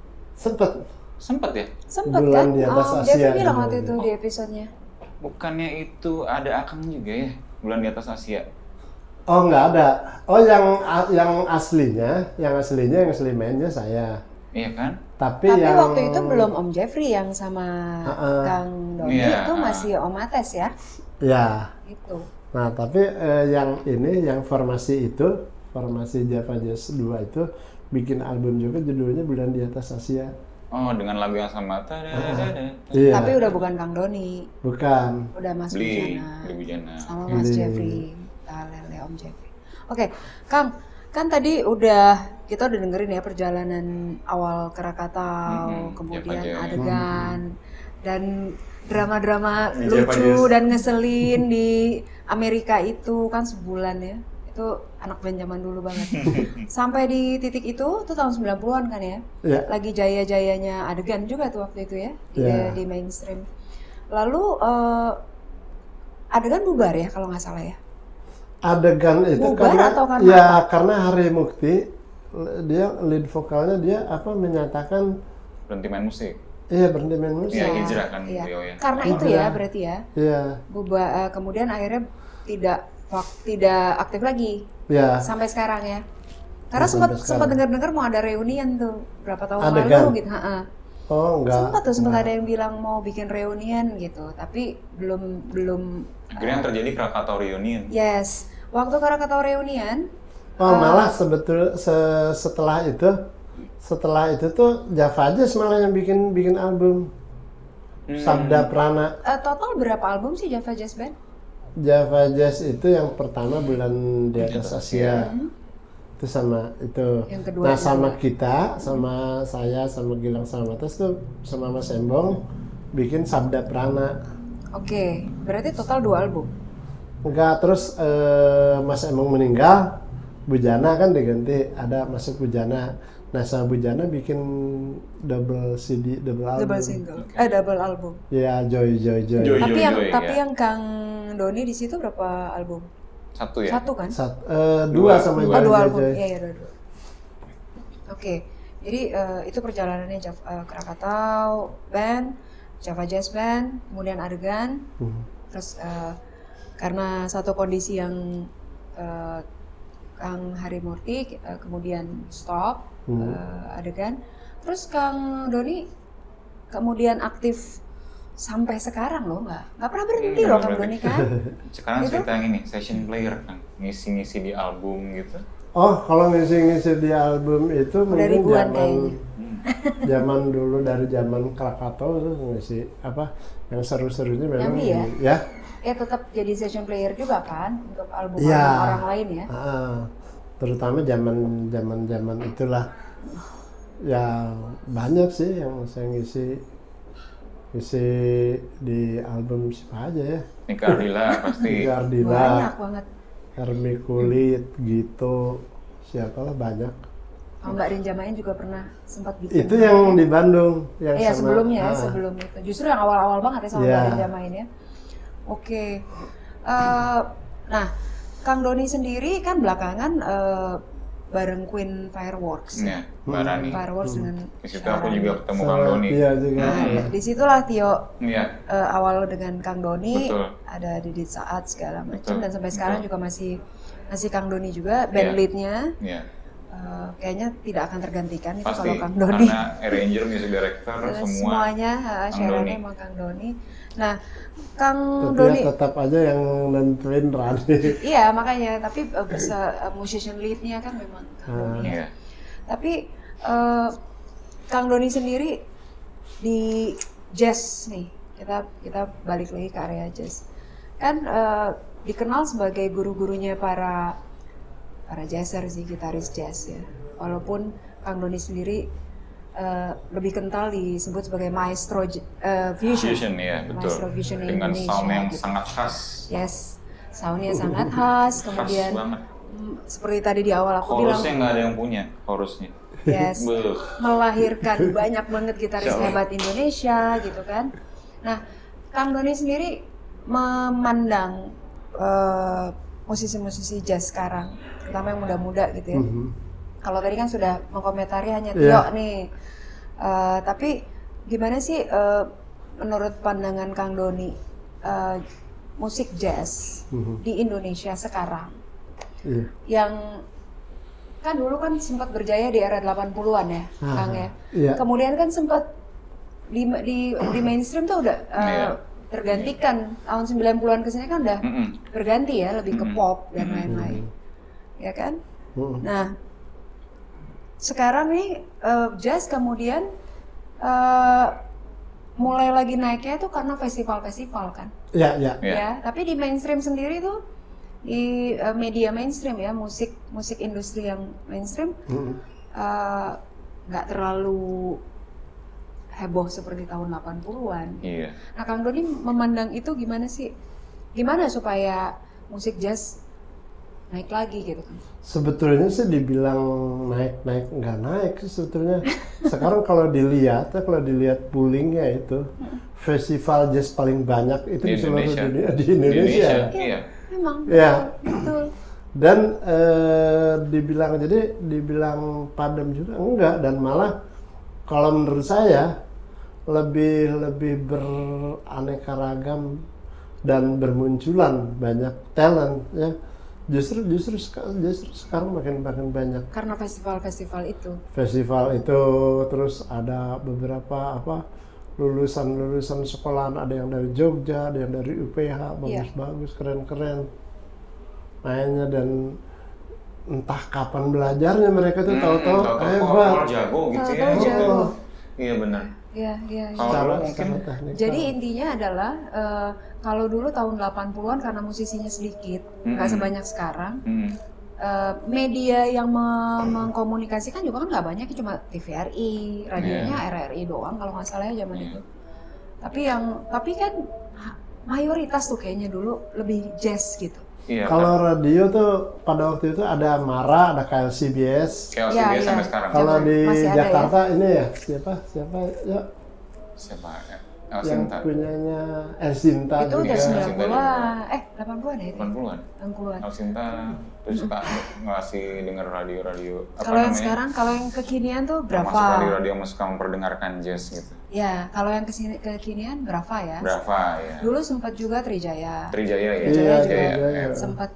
Sempet ya? Sempet Bulan kan? di atas Om Asia Jeffrey bilang judulnya. waktu itu di episodenya. Bukannya itu ada Akang juga ya? Bulan di atas Asia. Oh, nggak ada. Oh, yang aslinya yang asli mainnya saya. Iya kan? Tapi Tapi yang waktu itu belum Om Jeffrey yang sama Kang Doni Iya. itu masih Om Mates ya. ya. Itu. Nah, tapi yang ini yang formasi Java Jazz 2 itu bikin album juga judulnya Bulan di Atas Asia. Oh, dengan lagu yang sama. Iya. Tapi udah bukan Kang Doni, Bukan. udah Mas Beli Bujana Bujana. sama Mas Jeffrey. Lele Om Jeffrey. Oke, Kang, kan tadi kita udah dengerin ya perjalanan awal Krakatau, kemudian Java Jazz. adegan dan drama-drama Java lucu Jazz. dan ngeselin di Amerika itu kan sebulan ya. Itu anak band zaman dulu banget. Sampai di titik itu tahun 90-an kan ya. Iya. Lagi jaya-jayanya adegan juga tuh waktu itu ya Iya. di mainstream. Lalu adegan bubar ya kalau nggak salah ya. Adegan itu Bubar atau karena ya karena Hari Mukti dia lead vokalnya dia menyatakan Berhenti main musik. iya berhenti main musik. Iya, hijrah kan Iya. beliau ya. Karena itu ya berarti ya. Iya. Kemudian akhirnya tidak aktif lagi Ya. sampai sekarang ya. Karena Sampai sempat sekarang. dengar mau ada reunian tuh berapa tahun Adegan. lalu gitu. Oh, enggak. Sempat ada yang bilang mau bikin reunian gitu, tapi belum. Akhirnya yang terjadi Krakatau Reunion. Yes, waktu Krakatau reunian. Oh, malah setelah itu tuh Java Jazz malah yang bikin album. Sabda Prana. Total berapa album sih Java Jazz Band? Java Jazz itu yang pertama Bulan di Atas Asia. Itu sama itu. Yang kedua Nah, juga. sama kita, sama saya, sama Gilang sama Mates tuh sama Mas Embong bikin Sabda Prana. Oke, berarti total 2 album. Enggak, terus Mas Embong meninggal, Bujana kan diganti, ada masuk Bujana. Nah, sama Bujana bikin double CD, double album. Double single. Double album. Ya, Joy. Joy. Tapi ya. yang Kang Doni di situ berapa album? Satu ya? Satu kan? Dua sama Dua. Joy. Dua album. Joy. Iya, dua. Oke. Jadi itu perjalanannya Krakatau Band, Java Jazz Band, kemudian adegan. Terus karena satu kondisi yang Kang Harimurti kemudian stop adegan. Terus Kang Doni kemudian aktif sampai sekarang loh, nggak pernah berhenti loh Kang Doni kan? Sekarang cerita yang ini, session player kan, ngisi-ngisi di album gitu. Oh, kalau ngisi-ngisi di album itu mungkin ribuan kayaknya. zaman dulu dari zaman Krakatau itu ngisi yang seru-serunya memang Nyambi ya? ya. Ya tetap jadi session player juga kan untuk album Iya. orang lain ya. Terutama zaman itulah. Ya banyak sih yang saya ngisi di album siapa aja ya. Nika Ardila pasti. Nika Ardila, Banyak banget. Hermi Kulit gitu, siapalah banyak. Mbak Rin Jamain juga pernah sempat bikin. Itu yang di Bandung. Iya sebelumnya, sebelum itu. Justru yang awal-awal banget ya sama Mbak Rin Jamain ya. Oke. Nah, Kang Doni sendiri kan belakangan bareng Queen Fireworks. Iya, Mbak Rani. Fireworks dengan di situ aku juga ketemu Kang Doni. Iya juga. Nah, disitulah Tio awal dengan Kang Doni, betul. ada Didit Saat segala macam, Betul. dan sampai sekarang juga masih Kang Doni juga band leadnya. Iya. Kayaknya tidak akan tergantikan itu Pasti, kalau Kang Doni. karena arranger, music director, semuanya Sharonnya sama Kang Doni. Nah, Kang Tapi Doni ya tetap aja yang nentuin Rani. iya makanya, tapi musician leadnya kan memang Kang Doni ya. Iya. Tapi Kang Doni sendiri di jazz nih, kita balik lagi ke area jazz. Kan dikenal sebagai guru-gurunya para jazzer sih, gitaris jazz ya. Walaupun Kang Doni sendiri lebih kental disebut sebagai maestro fusion ya, betul. Maestro fusion dengan Indonesia, sound yang gitu. sangat khas. Yes, soundnya sangat khas. Kemudian seperti tadi di awal aku bilang, chorusnya nggak ada yang punya chorusnya. Yes, melahirkan banyak banget gitaris hebat Indonesia gitu kan. Nah, Kang Doni sendiri memandang musisi-musisi jazz sekarang, terutama yang muda-muda gitu ya. Kalau tadi kan sudah mengkomentari hanya Tio nih, tapi gimana sih menurut pandangan Kang Doni musik jazz di Indonesia sekarang? Yang kan dulu kan sempat berjaya di era 80-an ya, Kang ya. Kemudian kan sempat di mainstream tuh udah tergantikan tahun 90-an kesini kan udah berganti ya, lebih ke pop dan lain-lain, ya kan? Nah, sekarang nih jazz kemudian mulai lagi naiknya itu karena festival-festival kan? Iya. Ya, tapi di mainstream sendiri tuh, di media mainstream ya, musik industri yang mainstream nggak terlalu heboh seperti tahun 80-an. Iya. Nah, Kang Doni memandang itu gimana sih? Gimana supaya musik jazz naik lagi gitu kan? Sebetulnya sih dibilang naik nggak naik sih sebetulnya. Sekarang kalau dilihat poolingnya itu festival jazz paling banyak itu di seluruh dunia di Indonesia. Iya, memang. Ya. Betul. Dan dibilang padam juga enggak, dan malah kalau menurut saya lebih beraneka ragam dan bermunculan banyak talent ya. Justru sekarang makin banyak. Karena festival itu. Festival itu, terus ada beberapa lulusan sekolahan, ada yang dari Jogja, ada yang dari UPH, bagus-bagus, keren-keren mainnya, dan entah kapan belajarnya mereka tuh tahu-tahu hebat. Jago gitu ya. Jago. Iya benar. Iya. Kalau mungkin jadi intinya adalah kalau dulu tahun 80-an karena musisinya sedikit, nggak sebanyak sekarang, media yang mengkomunikasikan juga kan nggak banyak, cuma TVRI, radionya RRI doang kalau nggak salah ya zaman itu. Tapi kan mayoritas tuh kayaknya dulu lebih jazz gitu. Iya, kalau radio tuh pada waktu itu ada Mara, ada KLCBS. KLCBS sampai sekarang. Kalau di Jakarta ya? ini ya siapa ya? Siapa ya? Yang punyanya Elsinta itu juga. udah 90-an, 80-an ya itu? 80-an. Elsinta terus suka ngasih denger radio-radio. Kalau yang sekarang, kalau yang kekinian tuh berapa? Masuk radio-radio yang suka memperdengarkan jazz gitu. Ya, kalau yang kekinian berapa ya? Berapa ya? Dulu sempat juga Trijaya. Trijaya ya. Trijaya. Sempat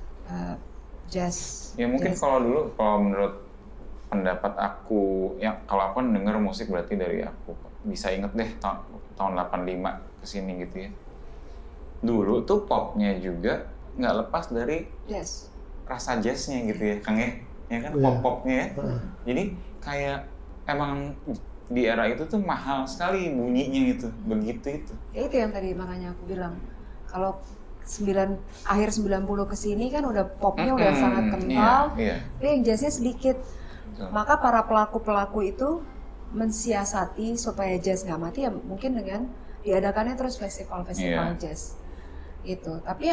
jazz. Ya mungkin kalau dulu, kalau menurut pendapat aku, yang kalau aku denger musik berarti dari aku bisa inget deh tahun 85 kesini gitu ya. Dulu tuh popnya juga nggak lepas dari rasa jazznya gitu ya, Kang ya kan pop-popnya ya. Jadi kayak emang di era itu tuh mahal sekali bunyinya gitu, begitu itu. Ya itu yang tadi makanya aku bilang, kalau akhir 90 kesini kan udah popnya udah sangat kental, tapi yang jazznya sedikit. Maka para pelaku-pelaku itu mensiasati supaya jazz nggak mati ya mungkin dengan diadakannya terus festival-festival jazz itu. Tapi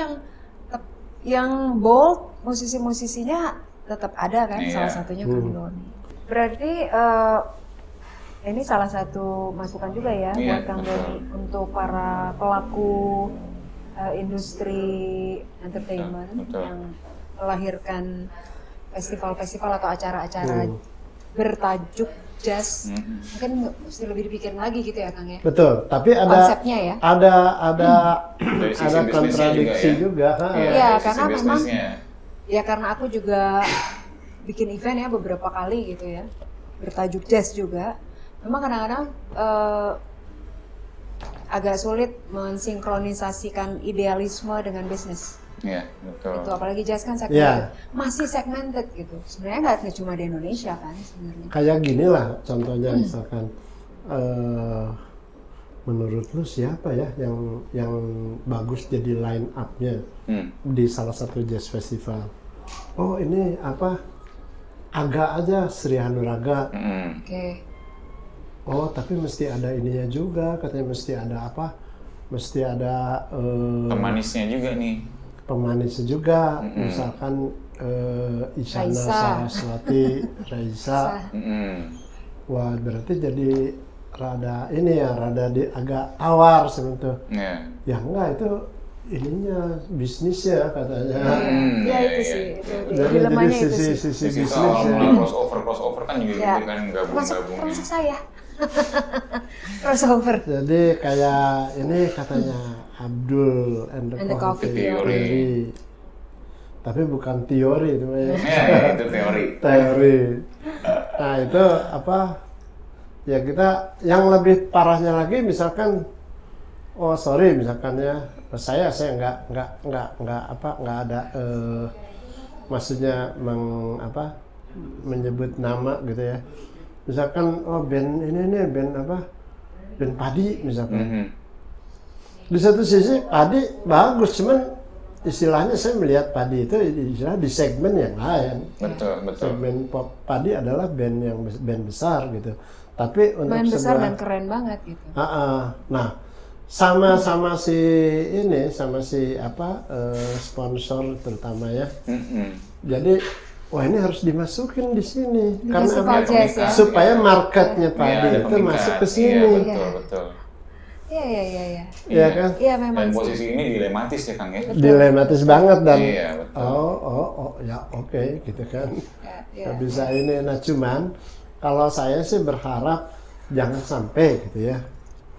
yang bold musisi-musisinya tetap ada kan, salah satunya Kang Doni. Berarti ini salah satu masukan juga ya buat Kang Doni untuk para pelaku industri entertainment yang melahirkan festival-festival atau acara-acara bertajuk jazz. Mungkin mesti lebih dipikirin lagi gitu ya Kang ya. Betul, tapi ada konsepnya ya. Ada kontradiksi juga. Iya, karena memang ya karena aku juga bikin event ya beberapa kali gitu ya. Bertajuk jazz juga. Memang kadang-kadang agak sulit mensinkronisasikan idealisme dengan bisnis. Iya, betul. Itu apalagi jazz kan masih segmented gitu. Sebenarnya nggak cuma di Indonesia kan sebenarnya. Kayak gini lah contohnya misalkan menurut lu siapa ya yang bagus jadi line up-nya di salah satu jazz festival? Oh ini apa? Aga aja Sri Hanuraga. Oke. Oh, tapi mesti ada ininya juga, katanya mesti ada apa? Mesti ada pemanisnya juga nih. Pemanisnya juga, misalkan Isyana Saraswati, Raisa. Wah, berarti jadi rada ini ya, agak tawar sebetulnya. Ya enggak, itu ininya bisnisnya katanya. Ya itu sih, jadi sisi bisnisnya. Crossover kan juga gitu kan, gabung-gabung. Termasuk saya. Crossover. Jadi kayak ini katanya Abdul and the Coffee Theory. Tapi bukan teori itu ya. Itu teori. Nah itu apa? Ya kita yang lebih parahnya lagi misalkan, oh sorry misalkan ya saya nggak ada maksudnya menyebut nama gitu ya. Misalkan band ini band Padi misalkan. Di satu sisi Padi bagus, cuman istilahnya saya melihat Padi itu istilah di segmen yang lain. Betul. Segmen pop Padi adalah band besar gitu. Tapi untuk band besar dan keren banget gitu. Nah, sama si sponsor terutama ya. Jadi wah ini harus dimasukin di sini karena jazz, ya? Supaya marketnya Padi itu masuk ke sini. Betul. Iya. Iya kan? Iya memang. Dan posisi ini dilematis ya Kang ya. Dilematis banget dan betul. Ya oke, gitu kan. Ya. Bisa ini. Nah cuman kalau saya sih berharap jangan sampai gitu ya.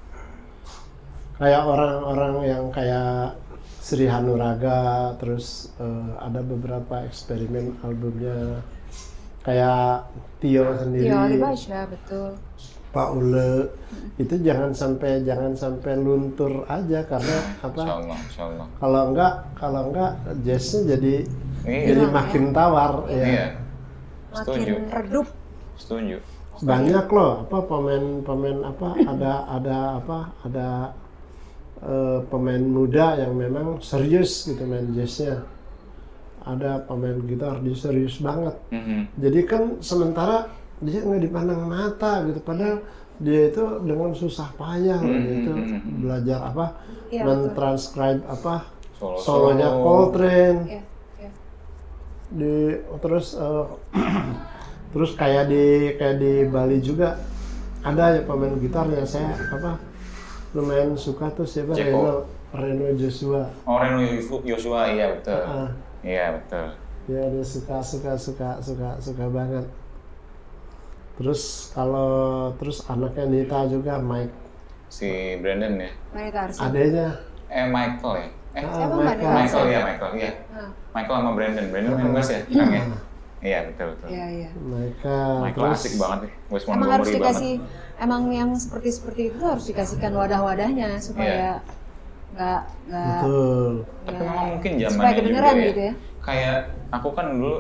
Kayak orang-orang yang kayak Sri Hanuraga, terus ada beberapa eksperimen albumnya kayak Tio sendiri. Tio Alibasha, betul. Pak Ule, itu jangan sampai luntur aja karena apa? Insyaallah. Kalau enggak jazznya jadi makin tawar ya. Makin redup. Setuju. Banyak loh pemain ada pemain muda yang memang serius gitu main jazznya. Ada pemain gitar dia serius banget. Jadi kan sementara dia nggak dipandang mata gitu, padahal dia itu dengan susah payah dia itu belajar mentranscribe solonya Coltrane. Terus kayak di Bali juga ada ya pemain gitar yang saya lumayan suka tuh siapa? Reno Joshua. Oh, Reno Joshua, iya betul. Iya betul. Ya dia suka banget. Terus anaknya Nita juga, Mike. Si Brandon ya? Adanya. Michael ya? Michael. Michael sama Brandon main bass ya? Kang ya? Iya betul. Iya. Michael asik banget nih. Emang harus dikasih, emang yang seperti itu harus dikasihkan wadah-wadahnya supaya nggak. Betul. Tapi memang mungkin zamannya supaya kedengeran juga gitu ya. Kayak aku kan dulu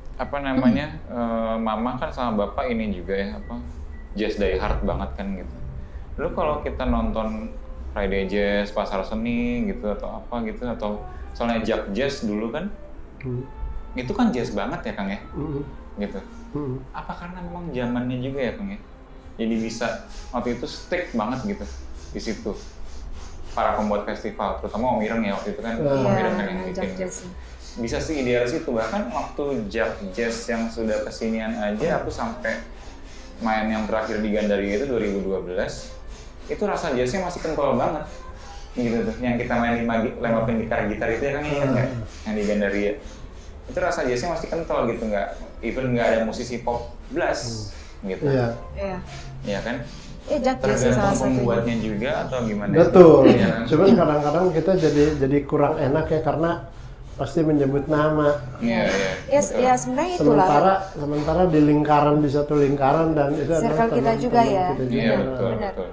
mama kan sama bapak ini juga ya jazz die hard banget kan gitu. Dulu kalau kita nonton Friday Jazz, Pasar Seni gitu atau apa gitu, atau soalnya jazz dulu kan. Itu kan jazz banget ya Kang ya, gitu. Apa karena memang zamannya juga ya Kang ya, jadi bisa waktu itu stick banget gitu di situ para pembuat festival, terutama Om Ireng ya waktu itu kan, Om Ireng kan yang bikin. bisa sih idealis itu. Bahkan waktu jazz yang sudah kesinian aja aku sampai main yang terakhir di Gandaria itu 2012, itu rasa jazznya masih kental banget gitu tuh, yang kita main lemparin gitar itu ya kan, yang di Gandaria itu rasa jazznya masih kental gitu, nggak ada musisi pop blast gitu. Iya kan? Tergantung pembuatnya juga atau gimana? Betul. Ya. Cuman kadang-kadang kita jadi kurang enak ya karena pasti menyebut nama. Ya sebenarnya itulah. Sementara di lingkaran, di satu lingkaran, dan itu adalah kita juga ya. Iya betul.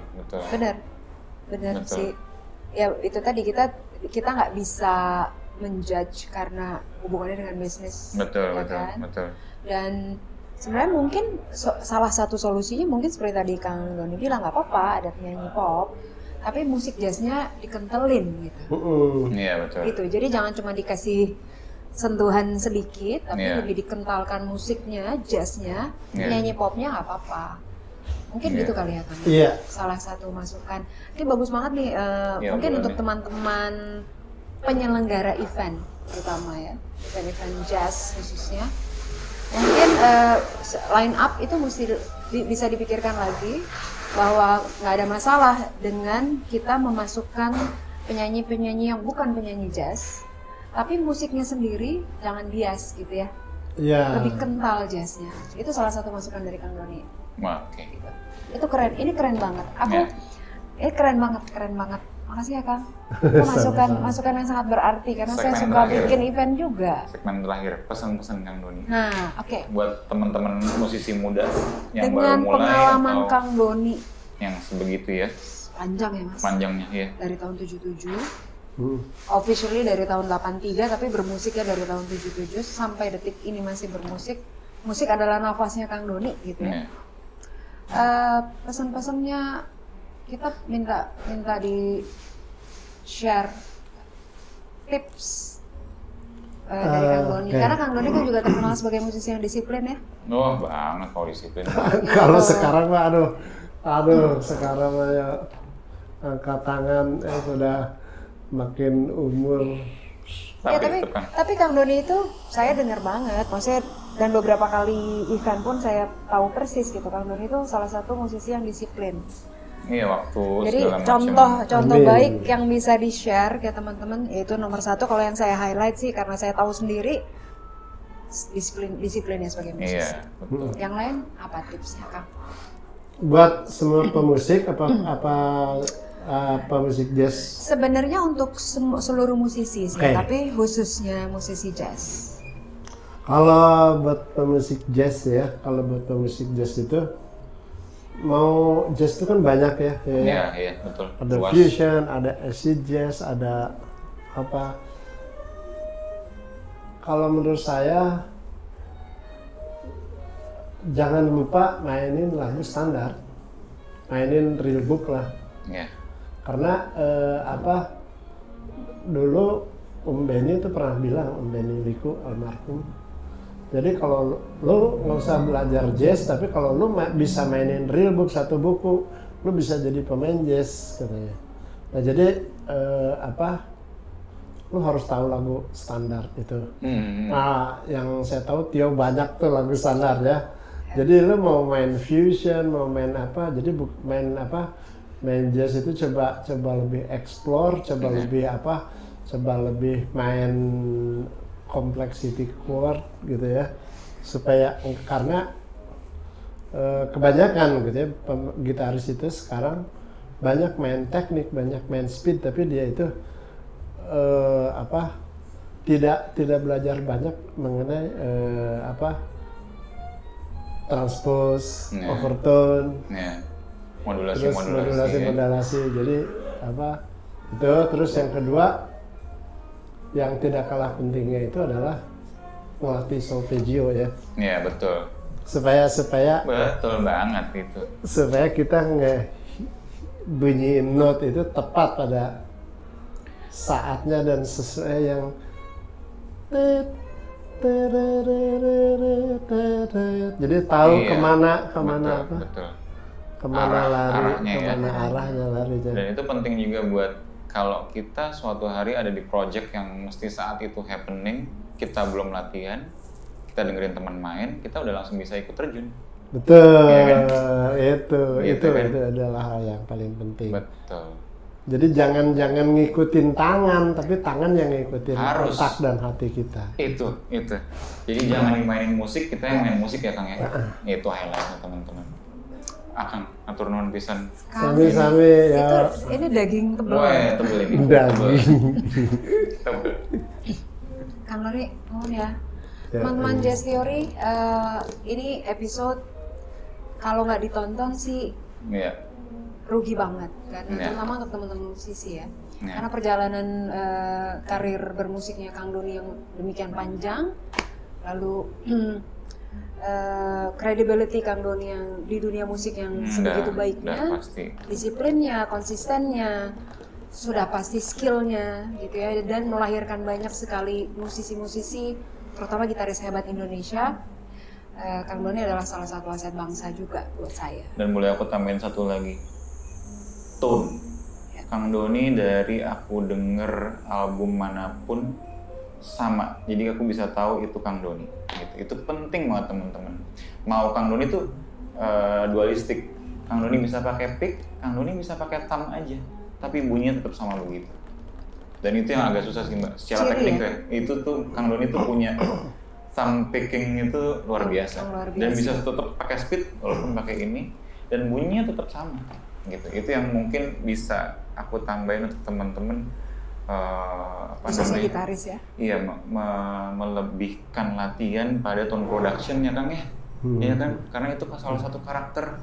Benar sih. Ya itu tadi kita nggak bisa menjudge karena hubungannya dengan bisnis. Betul. Dan sebenarnya mungkin salah satu solusinya mungkin seperti tadi Kang Doni bilang, nggak apa-apa ada penyanyi pop, tapi musik jazznya dikentelin gitu. Iya betul. Gitu. Jadi jangan cuma dikasih sentuhan sedikit, tapi lebih dikentalkan musiknya, jazznya, penyanyi popnya nggak apa-apa. Mungkin gitu kali ya Kang. Salah satu masukan. Ini bagus banget nih. Mungkin untuk teman-teman penyelenggara event, terutama ya, event jazz khususnya. Mungkin line up itu mesti bisa dipikirkan lagi bahwa nggak ada masalah dengan kita memasukkan penyanyi-penyanyi yang bukan penyanyi jazz, tapi musiknya sendiri jangan bias gitu ya. Lebih kental jazznya. Itu salah satu masukan dari Kang Doni. Oke. Gitu. Itu keren. Ini keren banget. Ini keren banget. Makasih ya Kang. Itu masukan yang sangat berarti karena saya suka bikin event juga. Segmen terakhir, pesan-pesan Kang Doni. Nah, oke. Buat teman-teman musisi muda yang dengan baru mulai. Dengan pengalaman Kang Doni yang sebegitu ya. Panjang ya Mas. Panjangnya ya. Dari tahun 77. Officially dari tahun 83, tapi bermusik ya dari tahun 77 sampai detik ini masih bermusik. Musik adalah nafasnya Kang Doni gitu ya. Pesan-pesannya kita minta di share tips dari Kang Doni. Karena Kang Doni kan juga terkenal sebagai musisi yang disiplin ya. Banget kalau disiplin. Kalau sekarang mah sekarang mah ya angkat tangan sudah makin umur. Tapi Kang Doni itu saya dengar banget, maksudnya dan beberapa kali event pun saya tahu persis gitu, Kang Doni itu salah satu musisi yang disiplin. Iya, waktu jadi contoh baik yang bisa di share ke teman-teman yaitu nomor satu, kalau yang saya highlight sih karena saya tahu sendiri disiplinnya sebagai musisi. Iya, betul. Yang lain apa tipsnya Kang? Buat semua pemusik apa musik jazz? Sebenarnya untuk seluruh musisi sih, tapi khususnya musisi jazz. Kalau buat pemusik jazz itu mau jazz itu kan banyak ya. Iya, betul. Ada fusion, ada acid jazz, ada apa? Kalau menurut saya jangan lupa mainin lagu standar, mainin real book lah. Iya. Karena dulu Benny itu pernah bilang, Benny Liku almarhum. Jadi kalau lo nggak usah belajar jazz, tapi kalau lo bisa mainin real book satu buku, lo bisa jadi pemain jazz katanya. Nah jadi lo harus tahu lagu standar itu. Nah yang saya tahu Tio banyak tuh lagu standar ya. Jadi lo mau main fusion, mau main apa? Jadi main jazz itu coba lebih explore, coba lebih main complexity chord gitu ya, supaya karena kebanyakan gitu ya gitaris itu sekarang banyak main teknik, banyak main speed, tapi dia itu tidak belajar banyak mengenai transpose, overtone, modulasi. Jadi itu terus yang kedua yang tidak kalah pentingnya itu adalah melatih solfeggio ya. Iya betul. Supaya betul banget itu. Supaya kita bunyiin note itu tepat pada saatnya dan sesuai yang jadi tahu kemana arahnya lari. Dan itu penting juga buat kalau kita suatu hari ada di project yang mesti saat itu happening, kita belum latihan, kita dengerin teman main, kita udah langsung bisa ikut terjun. Betul, ya kan? itu kan? Itu adalah hal yang paling penting. Betul. Jadi jangan ngikutin tangan, tapi tangan yang ngikutin Harus. otak dan hati kita. Itu. Jadi jangan mainin musik, kita yang main musik ya Kang ya. Itu highlightnya teman-teman. Akang, atur nuhun pisan. Sami-sami ya. Ini daging tebal. Wah, tebel ini. Daging. Tebel. Kang Doni, mohon ya. Teman-teman Jazz Theory, ini episode kalau nggak ditonton sih Iya. rugi banget kan, terutama untuk teman-teman musisi ya. Karena perjalanan karir bermusiknya Kang Doni yang demikian panjang, lalu credibility Kang Doni yang di dunia musik yang sebegitu baiknya, disiplinnya, konsistennya, sudah pasti skillnya gitu ya, dan melahirkan banyak sekali musisi-musisi, terutama gitaris hebat Indonesia. Kang Doni adalah salah satu aset bangsa juga buat saya. Dan boleh aku tambahin satu lagi, tone. Kang Doni dari aku denger album manapun sama, jadi aku bisa tahu itu Kang Doni. Gitu. Itu penting banget teman-teman. Mau Kang Doni tuh dualistik. Kang Doni bisa pakai pick, Kang Doni bisa pakai thumb aja, tapi bunyinya tetap sama begitu. Dan itu yang agak susah sih Mbak. Secara teknik ya, itu tuh Kang Doni tuh punya thumb picking itu luar biasa. Dan bisa tetap pakai speed walaupun pakai ini, dan bunyinya tetap sama. Gitu. Itu yang mungkin bisa aku tambahin untuk teman-teman. Khususnya gitaris ya? Iya, melebihkan latihan pada tone production ya Kang ya. Iya kan? Karena itu salah satu karakter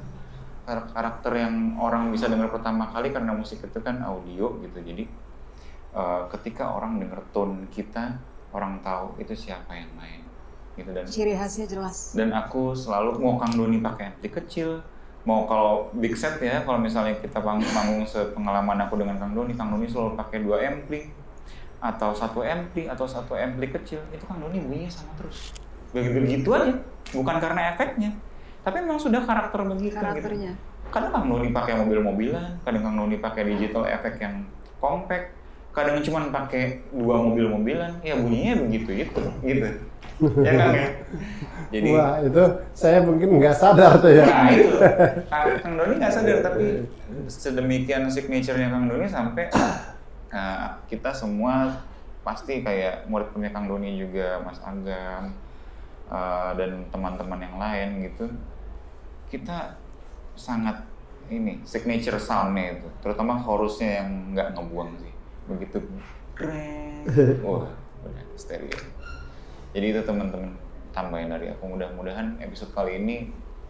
yang orang bisa dengar pertama kali, karena musik itu kan audio gitu. Jadi ketika orang dengar tone kita, orang tahu itu siapa yang main gitu. Dan ciri khasnya jelas. Dan aku selalu mau Kang Doni pakai ampli kecil, mau kalau big set ya, kalau misalnya kita manggung sepengalaman aku dengan Kang Doni selalu pakai 2 ampli atau 1 ampli atau 1 ampli kecil, itu Kang Doni bunyinya sama terus. Begitu aja, bukan karena efeknya, tapi memang sudah karakter begitu. Karakternya. Gitu. Kadang Kang Doni pakai mobil-mobilan, kadang Kang Doni pakai digital efek yang compact, kadang cuma pakai 2 mobil-mobilan, ya bunyinya begitu gitu. Ya Kang ya. Jadi, wah, itu saya mungkin nggak sadar tuh ya. Nah itu, Kang Doni nggak sadar, tapi sedemikian signature-nya Kang Doni sampai kita semua pasti kayak murid-muridnya Kang Doni juga, Mas Agam, dan teman-teman yang lain gitu. Kita sangat ini signature sound-nya itu, terutama chorusnya yang nggak ngebuang sih, begitu keren. Wah, udah stereo. Jadi itu teman-teman tambahin dari aku. Mudah-mudahan episode kali ini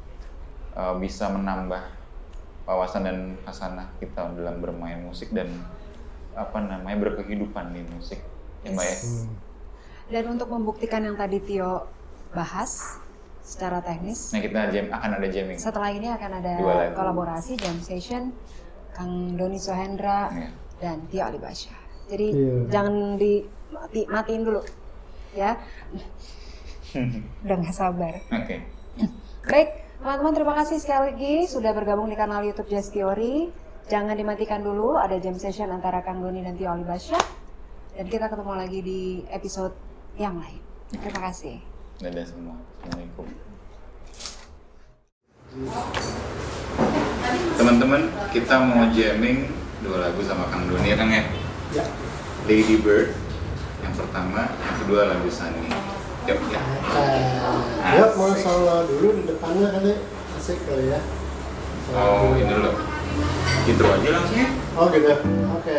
bisa menambah wawasan dan hasanah kita dalam bermain musik dan berkehidupan di musik. Ya, Mbak ya. Dan untuk membuktikan yang tadi Tio bahas secara teknis, nah kita akan ada jamming. Setelah ini akan ada kolaborasi jam session Kang Doni Sohendra dan Tio Alibasha. Jadi jangan matiin dulu. Ya, udah nggak sabar. Oke. Baik, teman-teman, terima kasih sekali lagi sudah bergabung di kanal YouTube Jazz Theory. Jangan dimatikan dulu, ada jam session antara Kang Doni dan Tio Alibasha. Dan kita ketemu lagi di episode yang lain. Terima kasih. Dadah semua. Assalamualaikum. Teman-teman, kita mau jamming 2 lagu sama Kang Doni ya Kang ya? Ya. Lady Bird yang pertama, yang kedua lagu Sunny. Yuk ya. Yuk, mau solo dulu di depannya kali, asik kali ya. Oh, ini dulu. Intro aja langsung ya? Oh gitu, oke.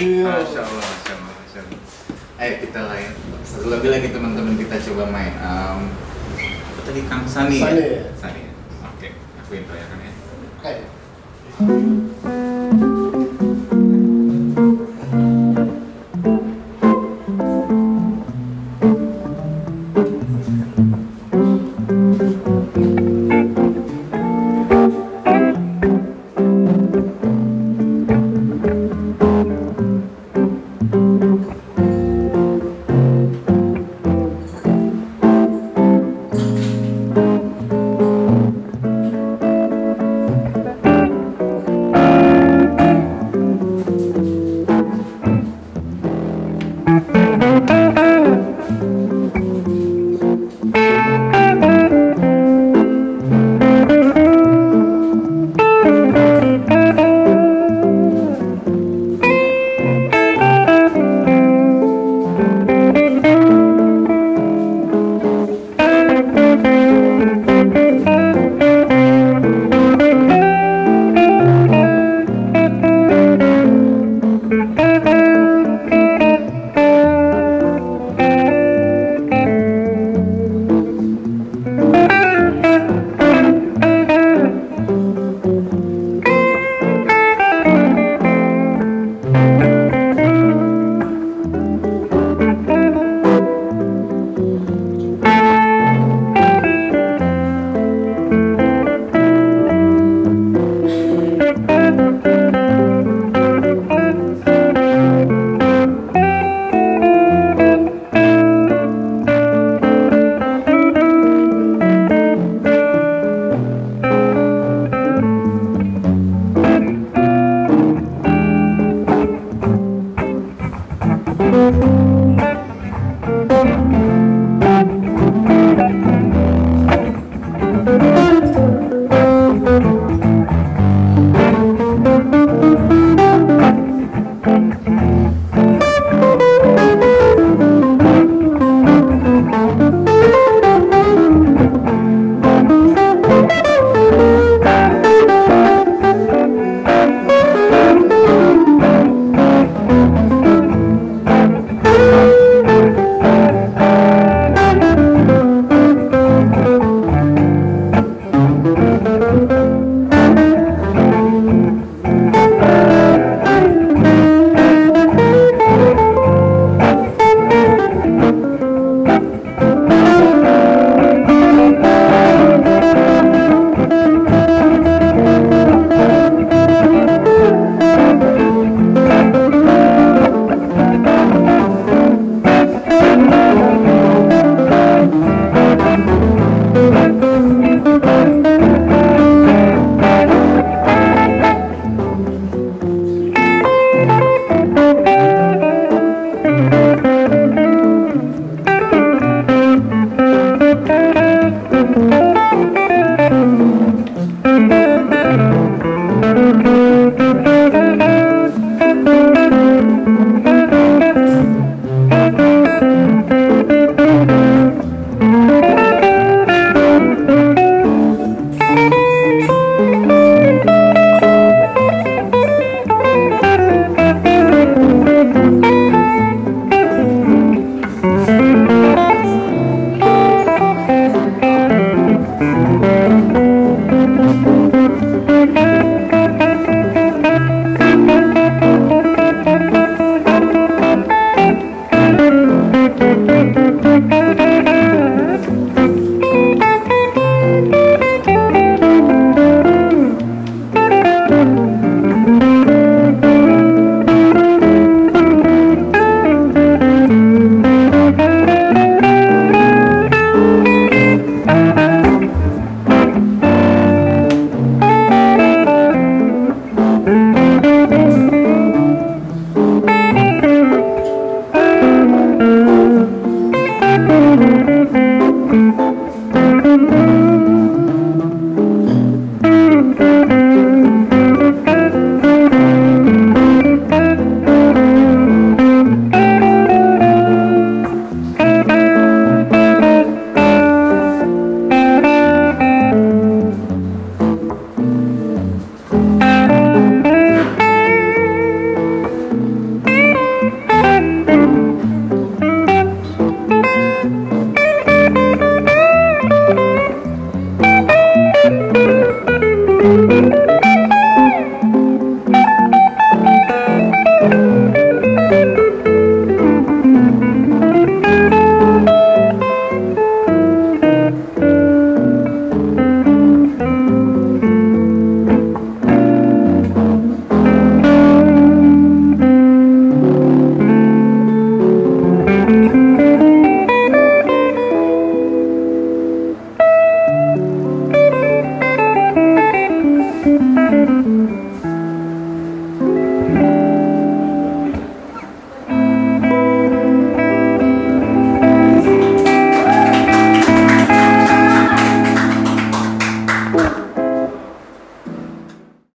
berhasil. Masya Allah, Masya Allah, Masya Allah. Ayo kita lain. Satu lagi teman-teman kita coba main. Apa tadi Kang Sani? Sani. Ya? Sani. Oke, aku intro ya Kang ya. Oke.